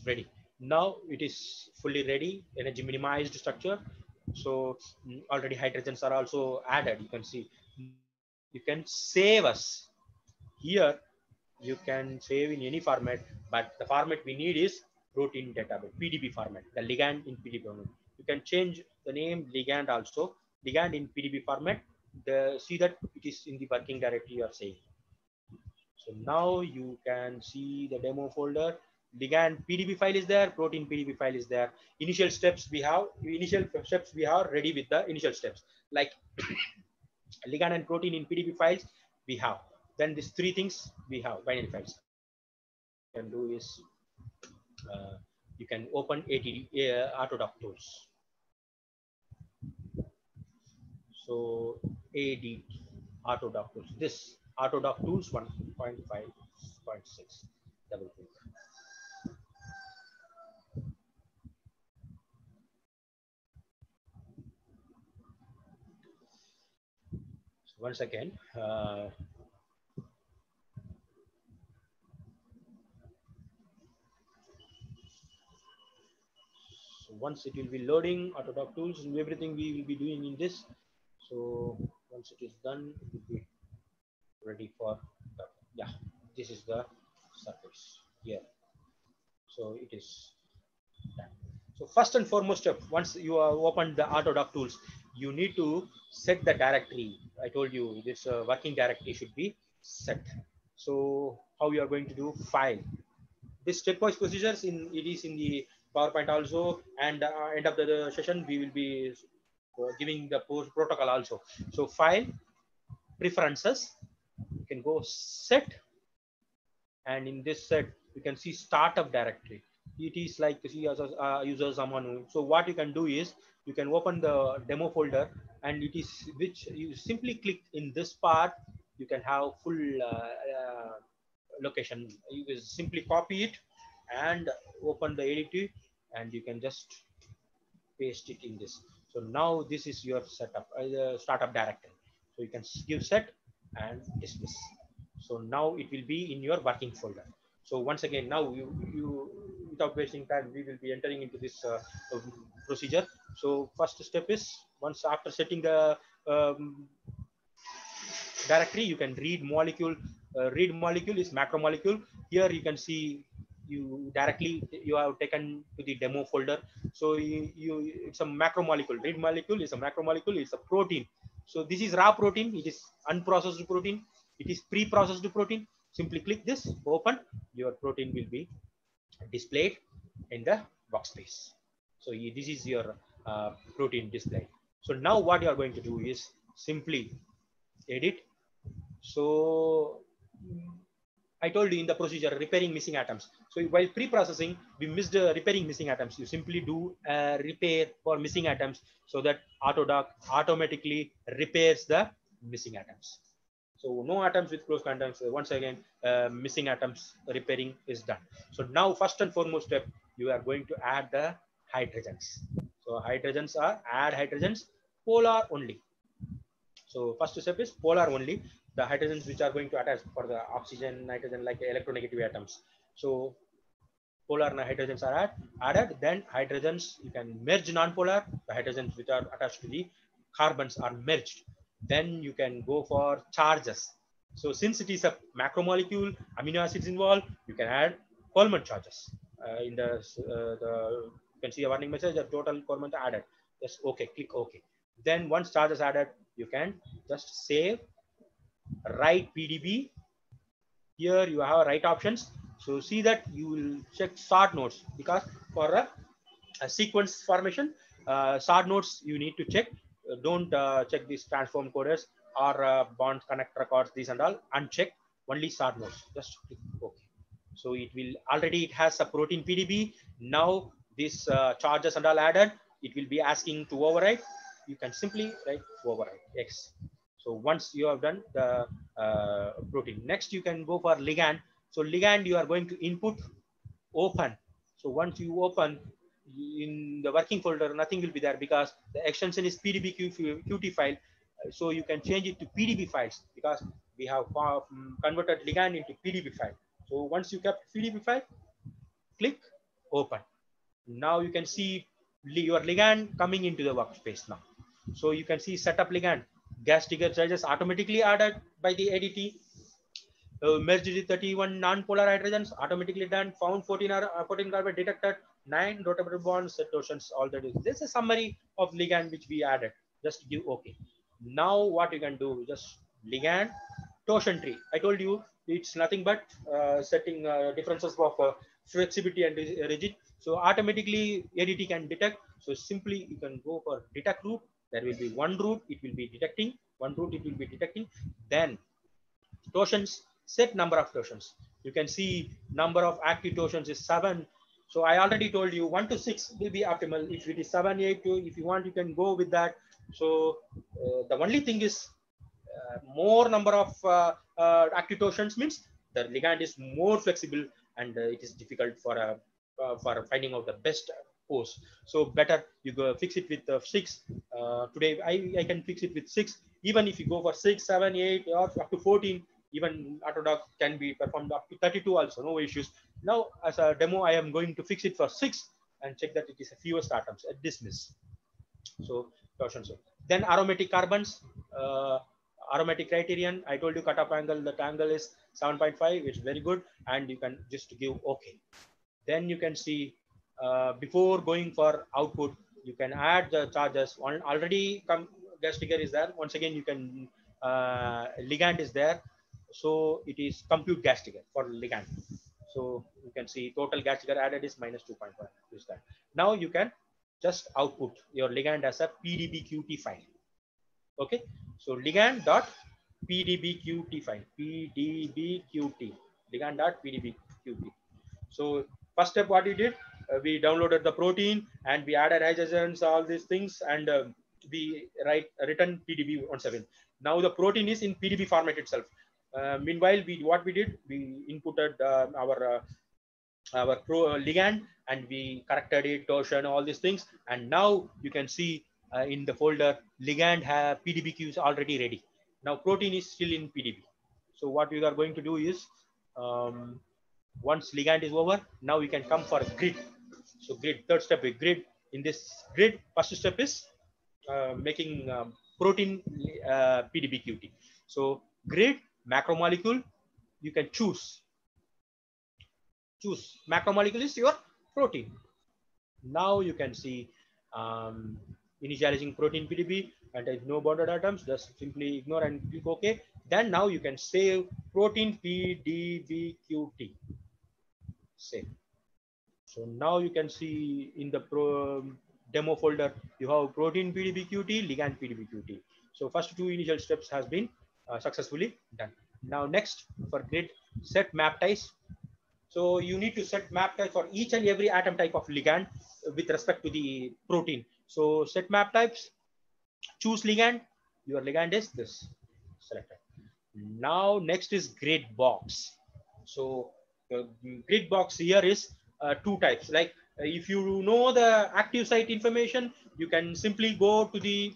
ready. Now it is fully ready, energy minimized structure. So mm, already hydrogens are also added. You can see, you can save us here. You can save in any format, but the format we need is protein database, P D B format, the ligand in P D B format. You can change the name ligand also, ligand in P D B format. The, see that it is in the working directory you are saying. So now you can see the demo folder. Ligand P D B file is there, protein P D B file is there. Initial steps we have, initial steps we have ready with the initial steps, like ligand and protein in P D B files we have. Then these three things we have binary files. You can do is uh, you can open A T D uh, Autodoc tools. So A D Autodoc tools. This Autodoc tools one point five point six. Double click. So once again. Uh, So once it will be loading Autodoc tools and everything we will be doing in this. So once it is done, it will be ready for the, yeah, this is the surface here. So it is done. So first and foremost step, once you have opened the Autodoc tools, you need to set the directory. I told you this uh, working directory should be set. So how you are going to do file. This stepwise procedures in it is in the PowerPoint also, and uh, end of the, the session we will be uh, giving the protocol also. So file, preferences, you can go set, and in this set you can see startup directory. It is like see as a uh, user someone who, so what you can do is you can open the demo folder, and it is which you simply click in this part, you can have full uh, uh, location. You will simply copy it and open the edit, and you can just paste it in this. So now this is your setup, uh, startup directory. So you can give set and dismiss. So now it will be in your working folder. So once again, now you, you without wasting time, we will be entering into this uh, procedure. So first step is, once after setting the um, directory, you can read molecule. Uh, read molecule is macromolecule. Here you can see you directly you have taken to the demo folder. So you, you it's a macromolecule. Read molecule is a macromolecule. It's a protein. So this is raw protein. It is unprocessed protein. It is pre-processed protein. Simply click this, open. Your protein will be displayed in the workspace. So this is your uh, protein display. So now what you are going to do is simply edit. So I told you in the procedure, repairing missing atoms. So while pre-processing, we missed uh, repairing missing atoms. You simply do a repair for missing atoms, so that Autodoc automatically repairs the missing atoms. So no atoms with close contacts. Once again, uh, missing atoms repairing is done. So now first and foremost step, you are going to add the hydrogens. So hydrogens are add hydrogens polar only. So first step is polar only, the hydrogens which are going to attach for the oxygen, nitrogen, like electronegative atoms. So polar hydrogens are add, added, then hydrogens, you can merge non-polar, the hydrogens which are attached to the carbons are merged. Then you can go for charges. So since it is a macromolecule, amino acids involved, you can add Coleman charges. Uh, in the, uh, the, you can see a warning message, the total Coleman added. Just okay, click OK. Then once charges added, you can just save, write P D B. Here you have write options. So see that you will check sort nodes, because for a, a sequence formation, uh, sort nodes you need to check. Uh, don't uh, check these transform coders or uh, bond connect records, these and all. Uncheck only sort nodes. Just click OK. So it will already it has a protein P D B. Now this uh, charges and all added. It will be asking to override. You can simply write override X. So once you have done the uh, protein, next you can go for ligand. So ligand you are going to input open. So once you open in the working folder, nothing will be there because the extension is P D B Q T file. So you can change it to P D B files because we have converted ligand into P D B file. So once you kept P D B file, click open. Now you can see your ligand coming into the workspace now. So you can see setup ligand, gas trigger charges automatically added by the A D T. Uh, merged with thirty-one non-polar hydrogens, automatically done, found fourteen, uh, fourteen carbon detected, nine rotable bonds, set torsions, all that is. This is a summary of ligand which we added. Just give OK. Now what you can do, just ligand, torsion tree. I told you it's nothing but uh, setting uh, differences of uh, flexibility and rigid. So automatically A D T can detect. So simply you can go for detect route. There will be one route, it will be detecting, one route it will be detecting. Then torsions, set number of torsions. You can see number of active torsions is seven. So I already told you one to six will be optimal. If it is seven, eight, two, if you want, you can go with that. So uh, the only thing is uh, more number of uh, uh, active torsions means the ligand is more flexible and uh, it is difficult for a uh, for finding out the best pose. So better you go fix it with uh, six. Uh, today I, I can fix it with six. Even if you go for six, seven, eight, or up to fourteen, even AutoDock can be performed up to thirty-two also, no issues. Now as a demo, I am going to fix it for six and check that it is a fewest atoms at dismiss. So torsion. So then aromatic carbons, uh, aromatic criterion. I told you cutoff angle, that angle is seven point five, it's very good, and you can just give OK. Then you can see uh, before going for output, you can add the charges. One already come gas trigger is there. Once again, you can uh, ligand is there. So it is compute gas trigger for ligand. So you can see total gas trigger added is minus two point five. Use that. Now you can just output your ligand as a P D B Q T file. Okay. So ligand dot P D B Q T file. P D B Q T. Ligand dot P D B Q T. So first step, what we did, uh, we downloaded the protein and we added hydrogens, all these things, and uh, we write written P D B one seven. Now the protein is in P D B format itself. Uh, meanwhile, we what we did, we inputted uh, our uh, our pro, uh, ligand and we corrected it, torsion, all these things, and now you can see uh, in the folder ligand have P D B Q is already ready. Now protein is still in P D B. So what we are going to do is, um, once ligand is over, now we can come for a grid. So grid, third step is grid. In this grid, first step is uh, making um, protein uh, P D B Q T. So grid, macromolecule, you can choose. Choose macromolecule is your protein. Now you can see um, initializing protein P D B, and there is no bonded atoms, just simply ignore and click OK. Then now you can save protein P D B Q T. Save. So now you can see in the pro demo folder, you have protein P D B Q T, ligand P D B Q T. So first two initial steps has been uh, successfully done. Now next for grid, set map ties. So you need to set map type for each and every atom type of ligand with respect to the protein. So set map types, choose ligand. Your ligand is this, selected. Now next is grid box. So the grid box here is uh, two types. Like uh, if you know the active site information, you can simply go to the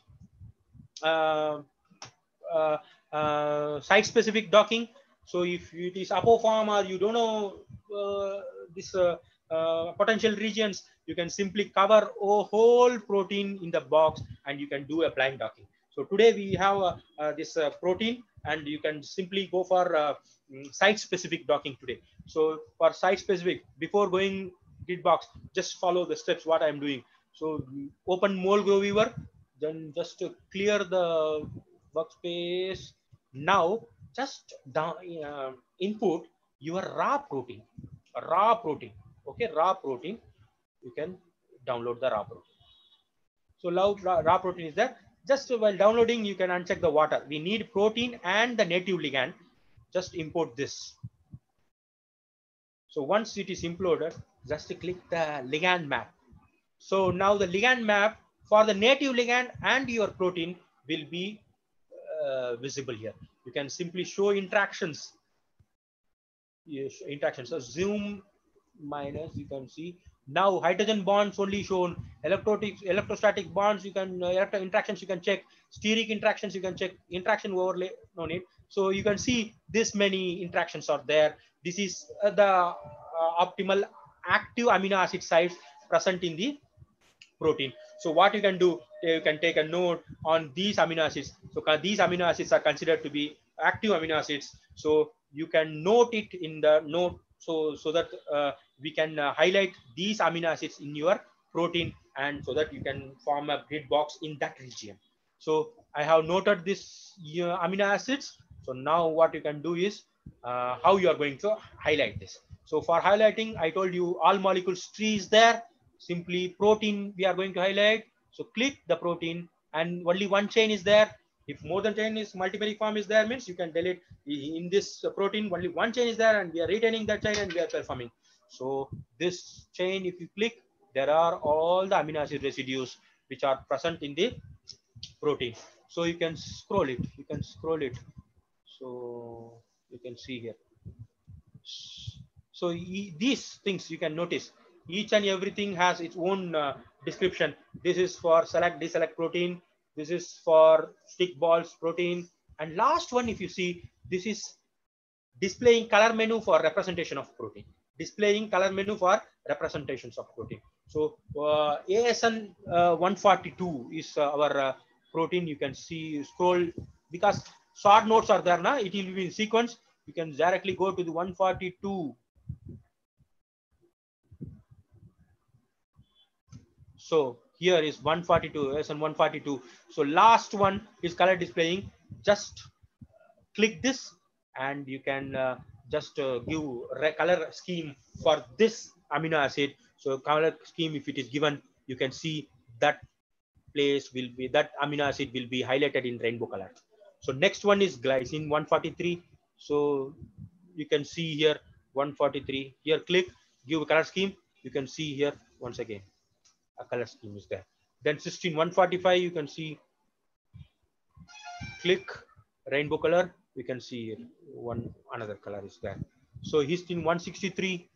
uh, uh, uh, site specific docking. So if it is apoform or you don't know uh, this uh, uh, potential regions, you can simply cover a whole protein in the box and you can do a blind docking. So today we have uh, uh, this uh, protein and you can simply go for uh, site specific docking today. So for site specific, before going grid box, just follow the steps what I'm doing. So open MolGo viewer, then just to clear the workspace. Now just down, uh, input your raw protein, raw protein. Okay, raw protein. You can download the raw protein. So raw, raw protein is there. Just while downloading, you can uncheck the water. We need protein and the native ligand. Just import this. So once it is imported, just click the ligand map. So now the ligand map for the native ligand and your protein will be uh, visible here. You can simply show interactions. Yes, interactions. So zoom minus, you can see now hydrogen bonds only shown. Electrotic, electrostatic bonds you can uh, electro interactions you can check. Steric interactions you can check. Interaction overlay no need. So you can see this many interactions are there. This is uh, the uh, optimal active amino acid sites present in the protein. So what you can do, you can take a note on these amino acids. So these amino acids are considered to be active amino acids. So you can note it in the note, so so that uh, we can uh, highlight these amino acids in your protein, and so that you can form a grid box in that region. So I have noted this uh, amino acids. So now what you can do is uh, how you are going to highlight this. So for highlighting, I told you all molecules tree is there. Simply protein we are going to highlight. So click the protein, and only one chain is there. If more than ten is multimeric form is there, means you can delete. In this protein only one chain is there, and we are retaining that chain and we are performing. So this chain, if you click, there are all the amino acid residues which are present in the protein. So you can scroll it, you can scroll it. So you can see here. So these things you can notice, each and everything has its own uh, description. This is for select deselect protein, this is for stick balls protein, and last one, if you see, this is displaying color menu for representation of protein, displaying color menu for representations of protein. So uh, A S N uh, one forty-two is uh, our uh, protein. You can see, scroll, because short notes are there now, it will be in sequence. You can directly go to the one forty-two. So here is one forty-two, A S N one forty-two. So last one is color displaying. Just click this, and you can uh, just uh, give color scheme for this amino acid. So color scheme, if it is given, you can see that place will be, that amino acid will be highlighted in rainbow color. So next one is glycine one forty-three. So you can see here one forty-three. Here click, give a color scheme. You can see here once again a color scheme is there. Then cysteine one forty-five, you can see, click rainbow color. You can see one another color is there. So histine one sixty-three,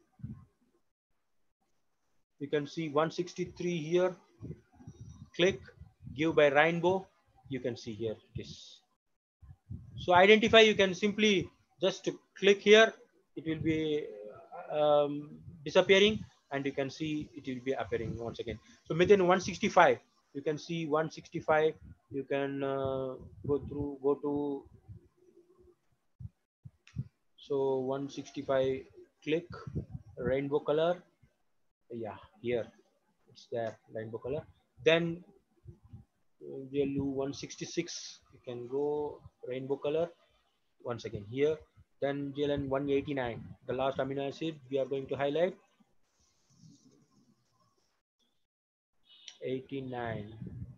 you can see one sixty-three here. Click, give by rainbow. You can see here this. So identify, you can simply just click here. It will be um, disappearing, and you can see it will be appearing once again. So methane one sixty-five, you can see one sixty-five. You can uh, go through, go to, so one sixty-five, click rainbow color. Yeah, here it's there, rainbow color. Then yellow one sixty-six, you can go rainbow color once again here. Then G L N one eighty-nine, the last amino acid we are going to highlight. eighty-nine.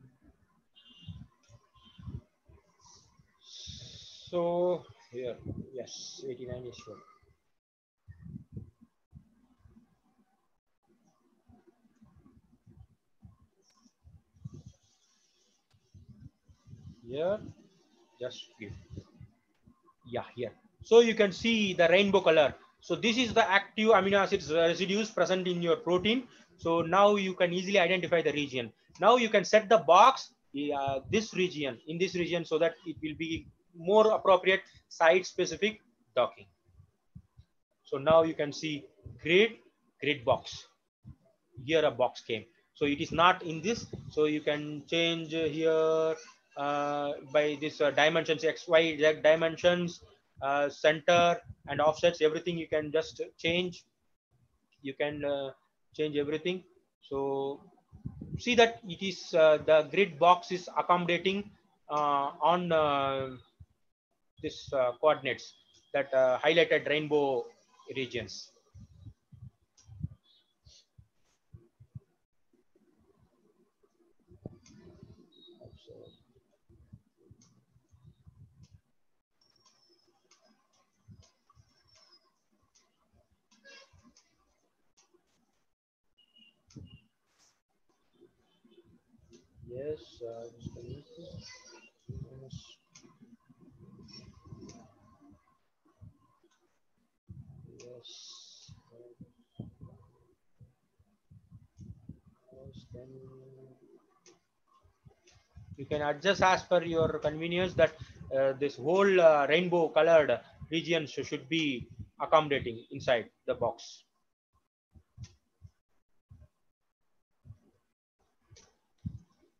So here, yes, eighty-nine is sure. Here, just give. Yeah, here. So you can see the rainbow color. So this is the active amino acids residues present in your protein. So now you can easily identify the region. Now you can set the box uh, this region, in this region, so that it will be more appropriate site specific docking. So now you can see grid, grid box. Here a box came. So it is not in this. So you can change here uh, by this uh, dimensions, X, Y, Z dimensions, uh, center and offsets, everything you can just change. You can uh, change everything. So see that it is uh, the grid box is accommodating uh, on uh, this uh, coordinates, that uh, highlighted rainbow regions. Yes, uh, yes. Then you can adjust as per your convenience, that uh, this whole uh, rainbow colored region should be accommodating inside the box.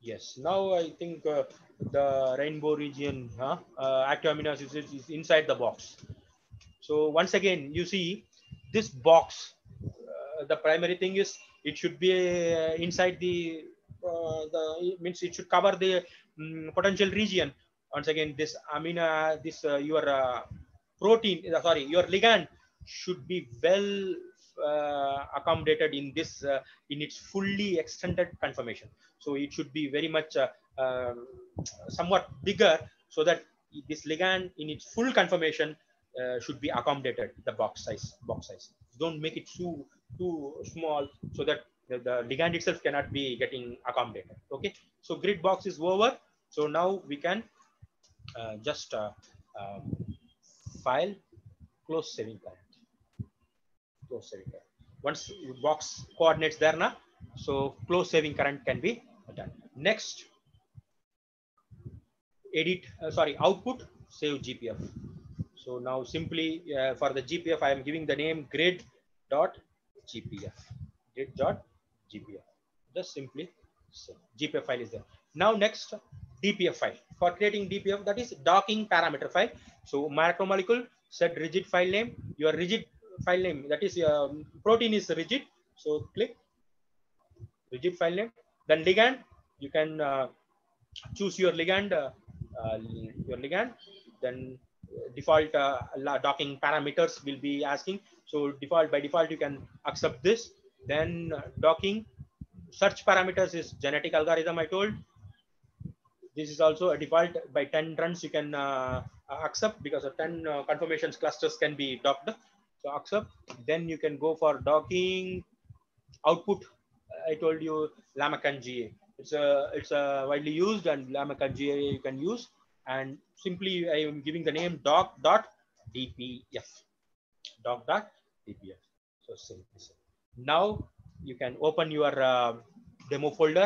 Yes, now I think uh, the rainbow region, huh? uh, active amino acids is inside the box. So once again, you see this box. Uh, the primary thing is it should be uh, inside the uh, the it means it should cover the um, potential region. Once again, this amino, this uh, your uh, protein, uh, sorry, your ligand should be well uh, accommodated in this uh, in its fully extended conformation. So it should be very much uh, um, somewhat bigger, so that this ligand in its full conformation uh, should be accommodated the box size box size. Don't make it too too small, so that the, the ligand itself cannot be getting accommodated. Okay, so grid box is over. So now we can uh, just uh, um, file close saving current. Close saving current. Once box coordinates there now, so close saving current can be done. Next, edit uh, sorry output save G P F. So now simply uh, for the G P F, I am giving the name grid dot G P F. Grid dot G P F. Just simply so G P F file is there. Now next, D P F file. For creating D P F, that is docking parameter file. So macromolecule, set rigid file name. Your rigid file name, that is um, protein is rigid. So click rigid file name. Then ligand, you can uh, choose your ligand, uh, uh, your ligand. Then default uh, docking parameters will be asking. So default by default you can accept this. Then uh, docking search parameters is genetic algorithm. I told this is also a default. By ten runs you can uh, accept, because of ten uh, conformations clusters can be docked. So accept. Then you can go for docking output. I told you Lamacan G A. It's a it's a widely used, and Lamacan G A you can use. And simply I am giving the name doc dot D P F. Doc dot D P F. So simple. Now you can open your uh, demo folder.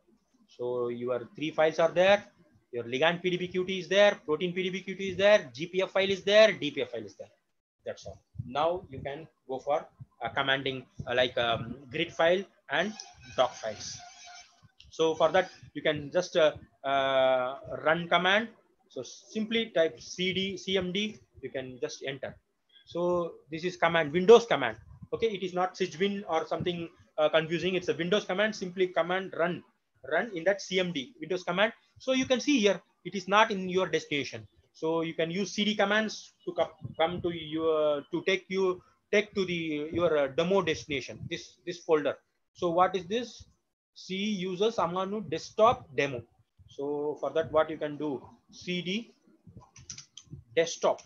So your three files are there. Your ligand P D B Q T is there. Protein P D B Q T is there. G P F file is there. D P F file is there. That's all. Now you can go for uh, commanding uh, like um, grid file and doc files. So for that you can just uh, uh, run command. So simply type cd cmd. You can just enter. So this is command, Windows command. Okay, it is not syswin or something uh, confusing. It's a Windows command. Simply command run run in that C M D Windows command. So you can see here it is not in your destination. So you can use cd commands to come to your to take you take to the your uh, demo destination. This this folder. So what is this? C users Amanu desktop demo. So for that, what you can do? Cd desktop.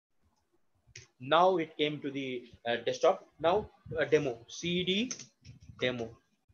Now it came to the uh, desktop. Now uh, demo cd demo.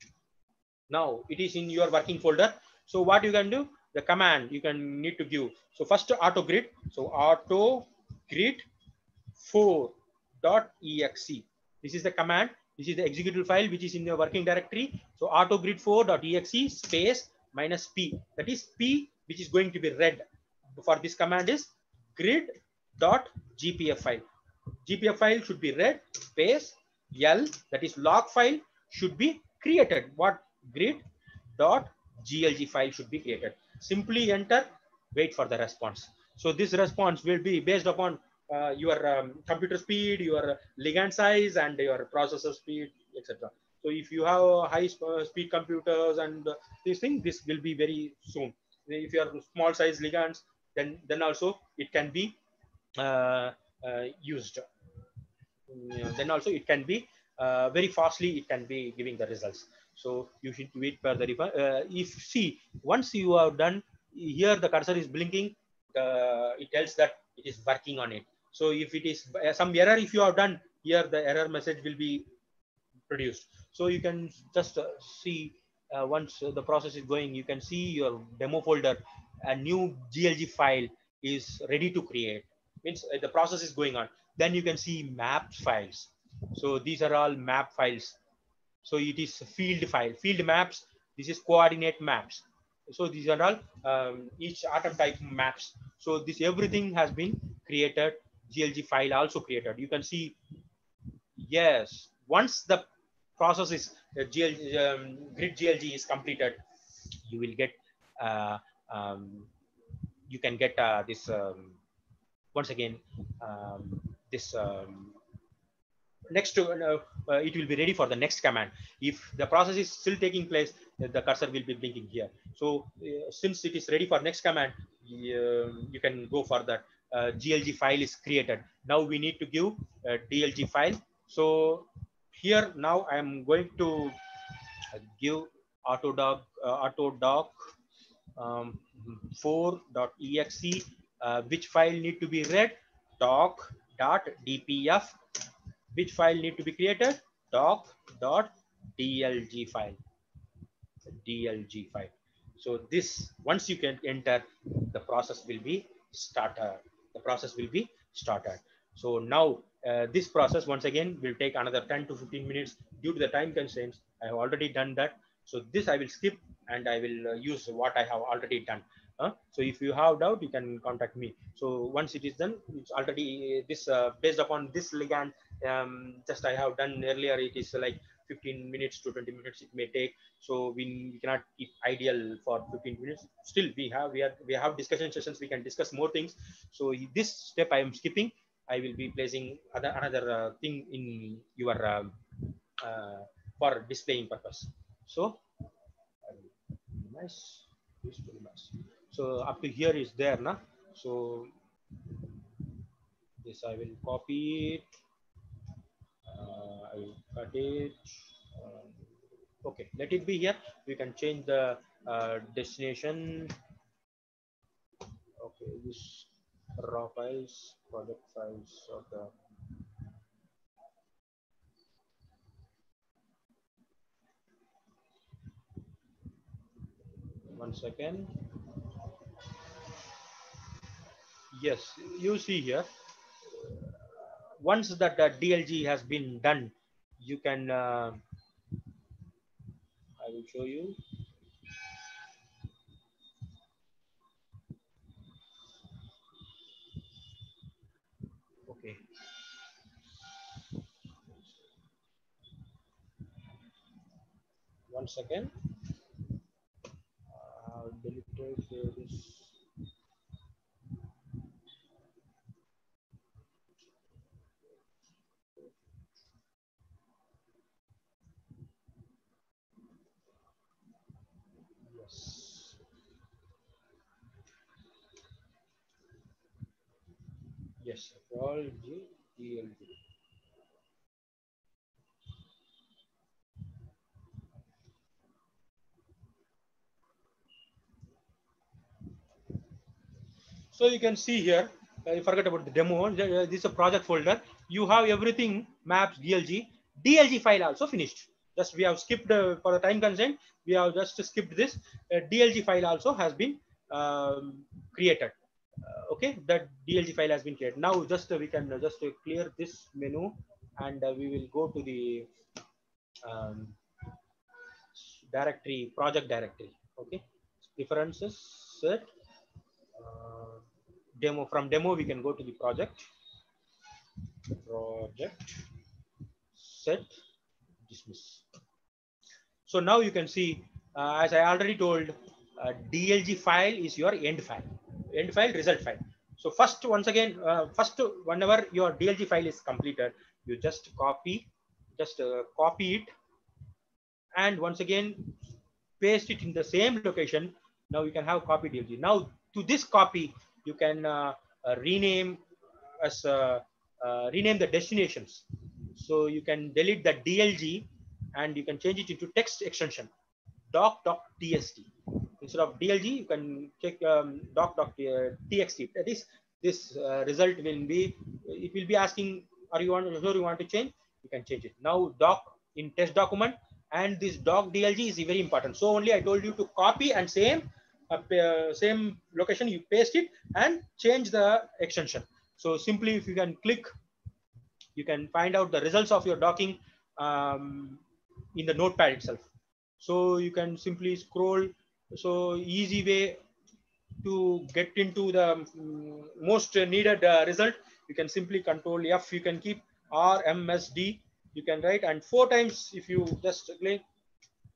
Now it is in your working folder. So what you can do? The command you can need to give. So first auto grid. So auto grid four dot E X E. This is the command. This is the executable file which is in your working directory. So auto grid four dot E X E space minus P. That is P which is going to be read. For this command is grid dot G P F file. G P F file should be read space L, that is log file should be created. What? Grid dot G L G file should be created. Simply enter, wait for the response. So this response will be based upon uh, your um, computer speed, your ligand size, and your processor speed, et cetera. So if you have high speed computers and uh, these things, this will be very soon. If you have small size ligands, then then also it can be uh, uh, used. Then also it can be uh, very fastly. It can be giving the results. So you should wait for the uh, if see once you have done here, the cursor is blinking. Uh, it tells that it is working on it. So if it is uh, some error, if you have done here, the error message will be produced. So you can just uh, see uh, once uh, the process is going, you can see your demo folder. A new G L G file is ready to create. Means uh, the process is going on. Then you can see map files. So these are all map files. So it is field file, field maps. This is coordinate maps. So these are all um, each atom type maps. So this everything has been created. G L G file also created. You can see, yes, once the process is uh, G L G, um, grid G L G is completed, you will get uh, um, you can get uh, this um, once again um, this um, next to uh, uh, it will be ready for the next command. If the process is still taking place, the cursor will be blinking here. So uh, since it is ready for next command, you, you can go for that. uh, G L G file is created. Now we need to give a D L G file. So here now I am going to give autodoc uh, autodoc um, four.exe, uh, which file need to be read, doc.dpf, which file need to be created, doc.dlg file, dlg file. So this, once you can enter, the process will be started. The process will be started. So now uh, this process once again will take another ten to fifteen minutes due to the time constraints. I have already done that. So this I will skip and I will uh, use what I have already done. Uh, so if you have doubt, you can contact me. So once it is done, it's already this uh, based upon this ligand. Um, just I have done earlier. It is like fifteen minutes to twenty minutes it may take. So we, we cannot keep ideal for fifteen minutes. Still, we have we have we have discussion sessions. We can discuss more things. So this step I am skipping. I will be placing other another uh, thing in your uh, uh, for displaying purpose. So nice, useful nice. So up to here is there now. So this I will copy it. Uh, I will cut it. Um, okay, let it be here. We can change the uh, destination. Okay, this raw files, project files of the one second. Yes, you see here. Once that uh, D L G has been done, you can. Uh, I will show you. Okay. One second. Uh, deleted this. Yes. Yes. All G D L G. So you can see here, uh, you forget about the demo. This is a project folder. You have everything, maps, D L G. D L G file also finished. Just we have skipped uh, for the time constraint. We have just skipped this. Uh, D L G file also has been um, created. Uh, okay, that D L G file has been created. Now just uh, we can uh, just uh, clear this menu and uh, we will go to the um, directory, project directory. Okay, preferences, set. Uh, demo from demo we can go to the project project set dismiss. So now you can see uh, as I already told, uh, D L G file is your end file, end file result file. So first once again uh, first whenever your D L G file is completed, you just copy just uh, copy it and once again paste it in the same location. Now you can have copy D L G. Now to this copy you can uh, uh, rename as uh, uh, rename the destinations. So you can delete the D L G and you can change it into text extension doc.txt. Instead of D L G you can check um, doc.txt. That is, this uh, result will be, it will be asking, are you want, sure you want to change? You can change it. Now doc in test document, and this doc D L G is very important. So only I told you to copy and same uh, same location you paste it and change the extension. So simply if you can click, you can find out the results of your docking um, in the notepad itself. So you can simply scroll. So easy way to get into the um, most needed uh, result, you can simply control F, you can keep R M S D, you can write, and four times if you just click,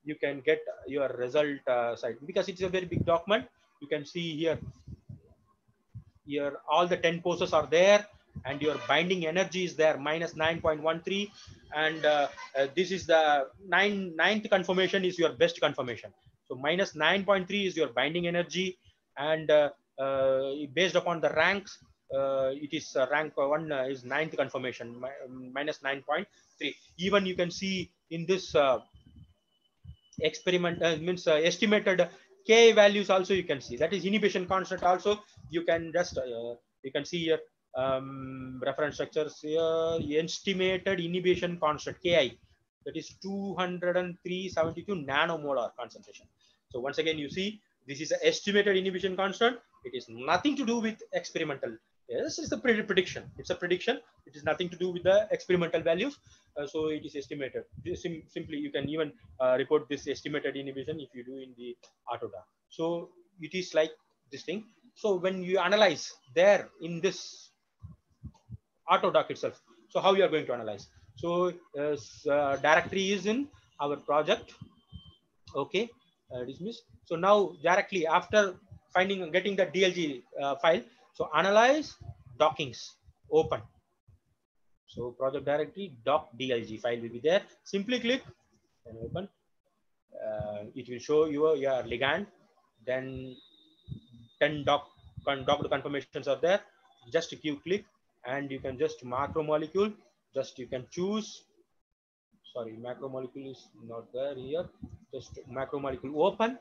you can get your result uh, site, because it's a very big document. You can see here, here all the ten poses are there, and your binding energy is there, minus nine point one three, and uh, uh, this is the nine ninth conformation is your best conformation. So minus nine point three is your binding energy, and uh, uh, based upon the ranks, uh, it is uh, rank one uh, is ninth conformation, mi minus nine point three. Even you can see in this uh, experiment uh, means uh, estimated K values also you can see, that is inhibition constant also. You can just uh, you can see here um, reference structures here, estimated inhibition constant Ki, that is two hundred three seventy-two nanomolar concentration. So once again you see, this is an estimated inhibition constant. It is nothing to do with experimental. Yes, it's a prediction. It's a prediction. It is nothing to do with the experimental values. Uh, so it is estimated. Sim simply you can even uh, report this estimated inhibition if you do in the Autodoc. So it is like this thing. So when you analyze there in this Autodoc itself, so how you are going to analyze? So uh, uh, directory is in our project. Okay, uh, dismiss. So now directly after finding getting the D L G uh, file, so analyze dockings, open. So project directory doc D L G file will be there. Simply click and open. Uh, it will show you your ligand. Then ten doc docked conformations are there. Just give click, and you can just macromolecule. Just you can choose. Sorry, macromolecule is not there here. Just macromolecule open.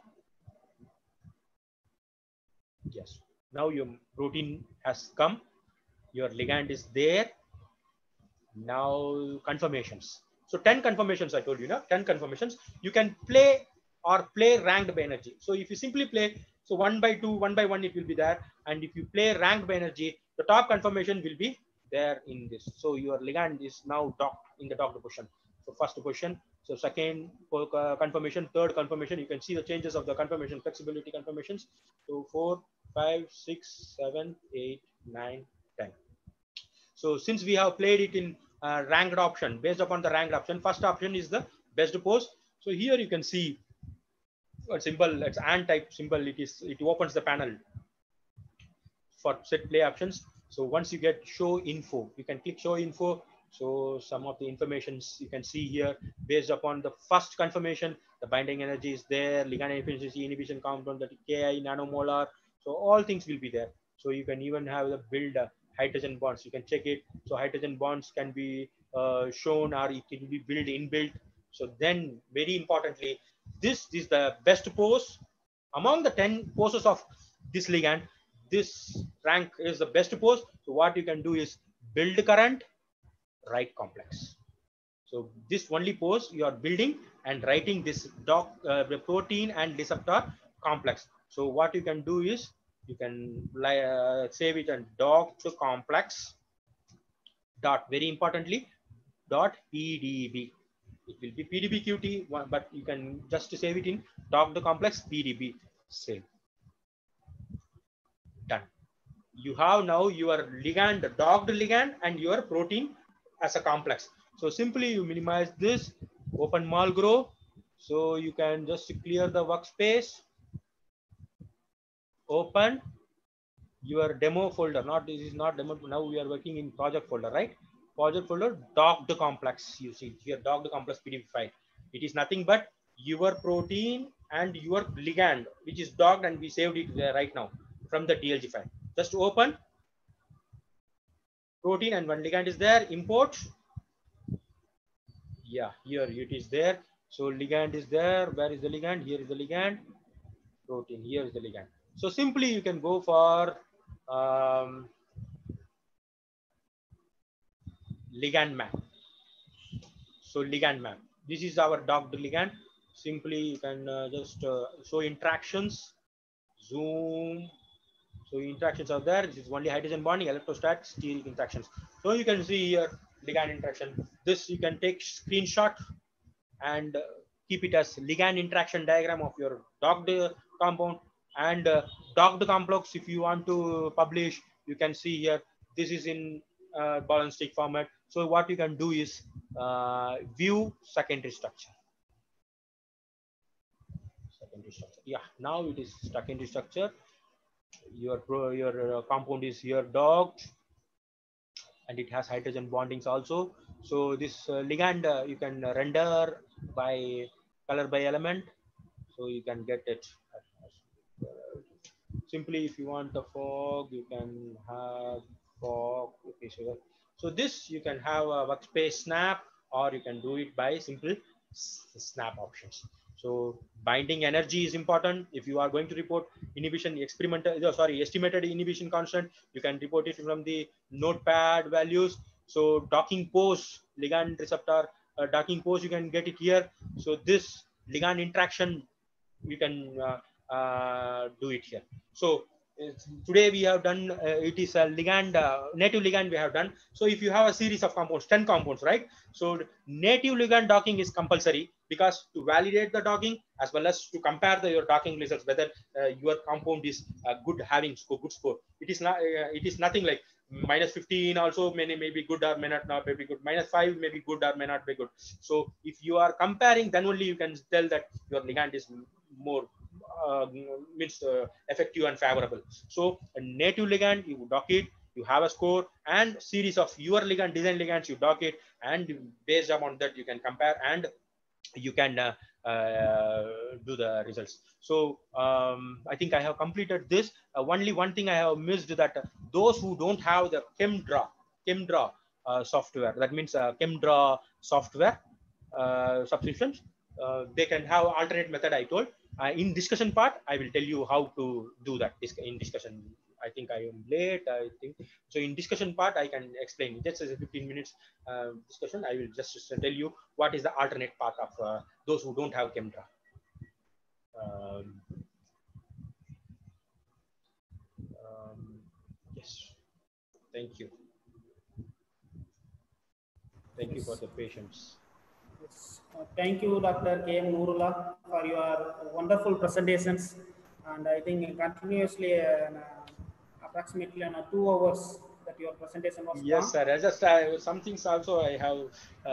Yes. Now your protein has come. Your ligand is there. Now conformations. So ten conformations I told you, now ten conformations. You can play or play ranked by energy. So if you simply play, so one by two, one by one, it will be there. And if you play ranked by energy, the top conformation will be there in this. So your ligand is now docked in the docked position. So first position, so second conformation, third conformation, you can see the changes of the conformation, flexibility conformations. So four, five, six, seven, eight, nine, ten. So since we have played it in uh, ranked option, based upon the ranked option, first option is the best pose. So here you can see a symbol, it's an type symbol. It is, it opens the panel for set play options. So once you get show info, you can click show info. So some of the informations you can see here based upon the first confirmation, the binding energy is there, ligand efficiency, inhibition compound, that Ki nanomolar. So all things will be there. So you can even have the build uh, hydrogen bonds. You can check it. So hydrogen bonds can be uh, shown, or it can be built inbuilt. So then very importantly, this is the best pose among the ten poses of this ligand. This rank is the best pose. So what you can do is build current, write complex. So this only pose you are building and writing this doc uh, the protein and receptor complex. So what you can do is you can uh, save it and doc to complex dot, very importantly, dot P D B. It will be P D B Q T, but you can just save it in doc the complex P D B. Save. Done. You have now your ligand, the docked ligand, and your protein as a complex. So simply you minimize this, open Malgrow. So you can just clear the workspace, open your demo folder. Not, this is not demo. Now we are working in project folder, right? Project folder, docked complex. You see here, docked complex P D B file. It is nothing but your protein and your ligand, which is docked, and we saved it there right now from the D L G file. Just open protein and one ligand is there. Import. Yeah, here it is there. So ligand is there. Where is the ligand? Here is the ligand. Protein. Here is the ligand. So simply you can go for um, ligand map. So ligand map. This is our docked ligand. Simply you can uh, just uh, show interactions. Zoom. So interactions are there. This is only hydrogen bonding, electrostatic, steric interactions. So you can see here ligand interaction. This you can take screenshot and uh, keep it as ligand interaction diagram of your docked uh, compound, and uh, docked complex. If you want to publish, you can see here. This is in uh, ball and stick format. So what you can do is uh, view secondary structure. into structure. Yeah, now it is stuck into structure. Your pro, your uh, compound is here docked, and it has hydrogen bondings also. So this uh, ligand uh, you can render by color by element, so you can get it. Simply, if you want the fog, you can have fog. Okay, so so this you can have a workspace snap, or you can do it by simple snap options. So binding energy is important. If you are going to report inhibition experimental, oh, sorry, estimated inhibition constant, you can report it from the notepad values. So docking pose, ligand receptor uh, docking pose, you can get it here. So this ligand interaction, you can uh, uh, do it here. So today we have done uh, it is a ligand uh, native ligand we have done. So if you have a series of compounds, ten compounds, right? So native ligand docking is compulsory, because to validate the docking as well as to compare the your docking results, whether uh, your compound is uh, good, having score, good score. It is not uh, it is nothing like minus fifteen also may, may be good or may not, not may be good, minus five may be good or may not be good. So if you are comparing, then only you can tell that your ligand is more uh, means uh, effective and favorable. So a native ligand, you dock it, you have a score, and series of your ligand design ligands, you dock it, and based upon that you can compare, and you can uh, uh, do the results. So um, I think I have completed this. Uh, only one thing I have missed, that uh, those who don't have the ChemDraw ChemDraw uh, software, that means uh, ChemDraw software uh, subscriptions, uh, they can have alternate method. I told uh, in discussion part, I will tell you how to do that in discussion. I think I am late. I think so. In discussion part, I can explain. Just as a fifteen minutes uh, discussion, I will just, just tell you what is the alternate part of uh, those who don't have ChemDraw. Um, um, yes. Thank you. Thank yes. you for the patience. Yes. Uh, thank you, Doctor K M Nurullah, for your wonderful presentations. And I think continuously, uh, approximately uh, two hours that your presentation was yes, long. sir. I just uh, some things also I have. Uh,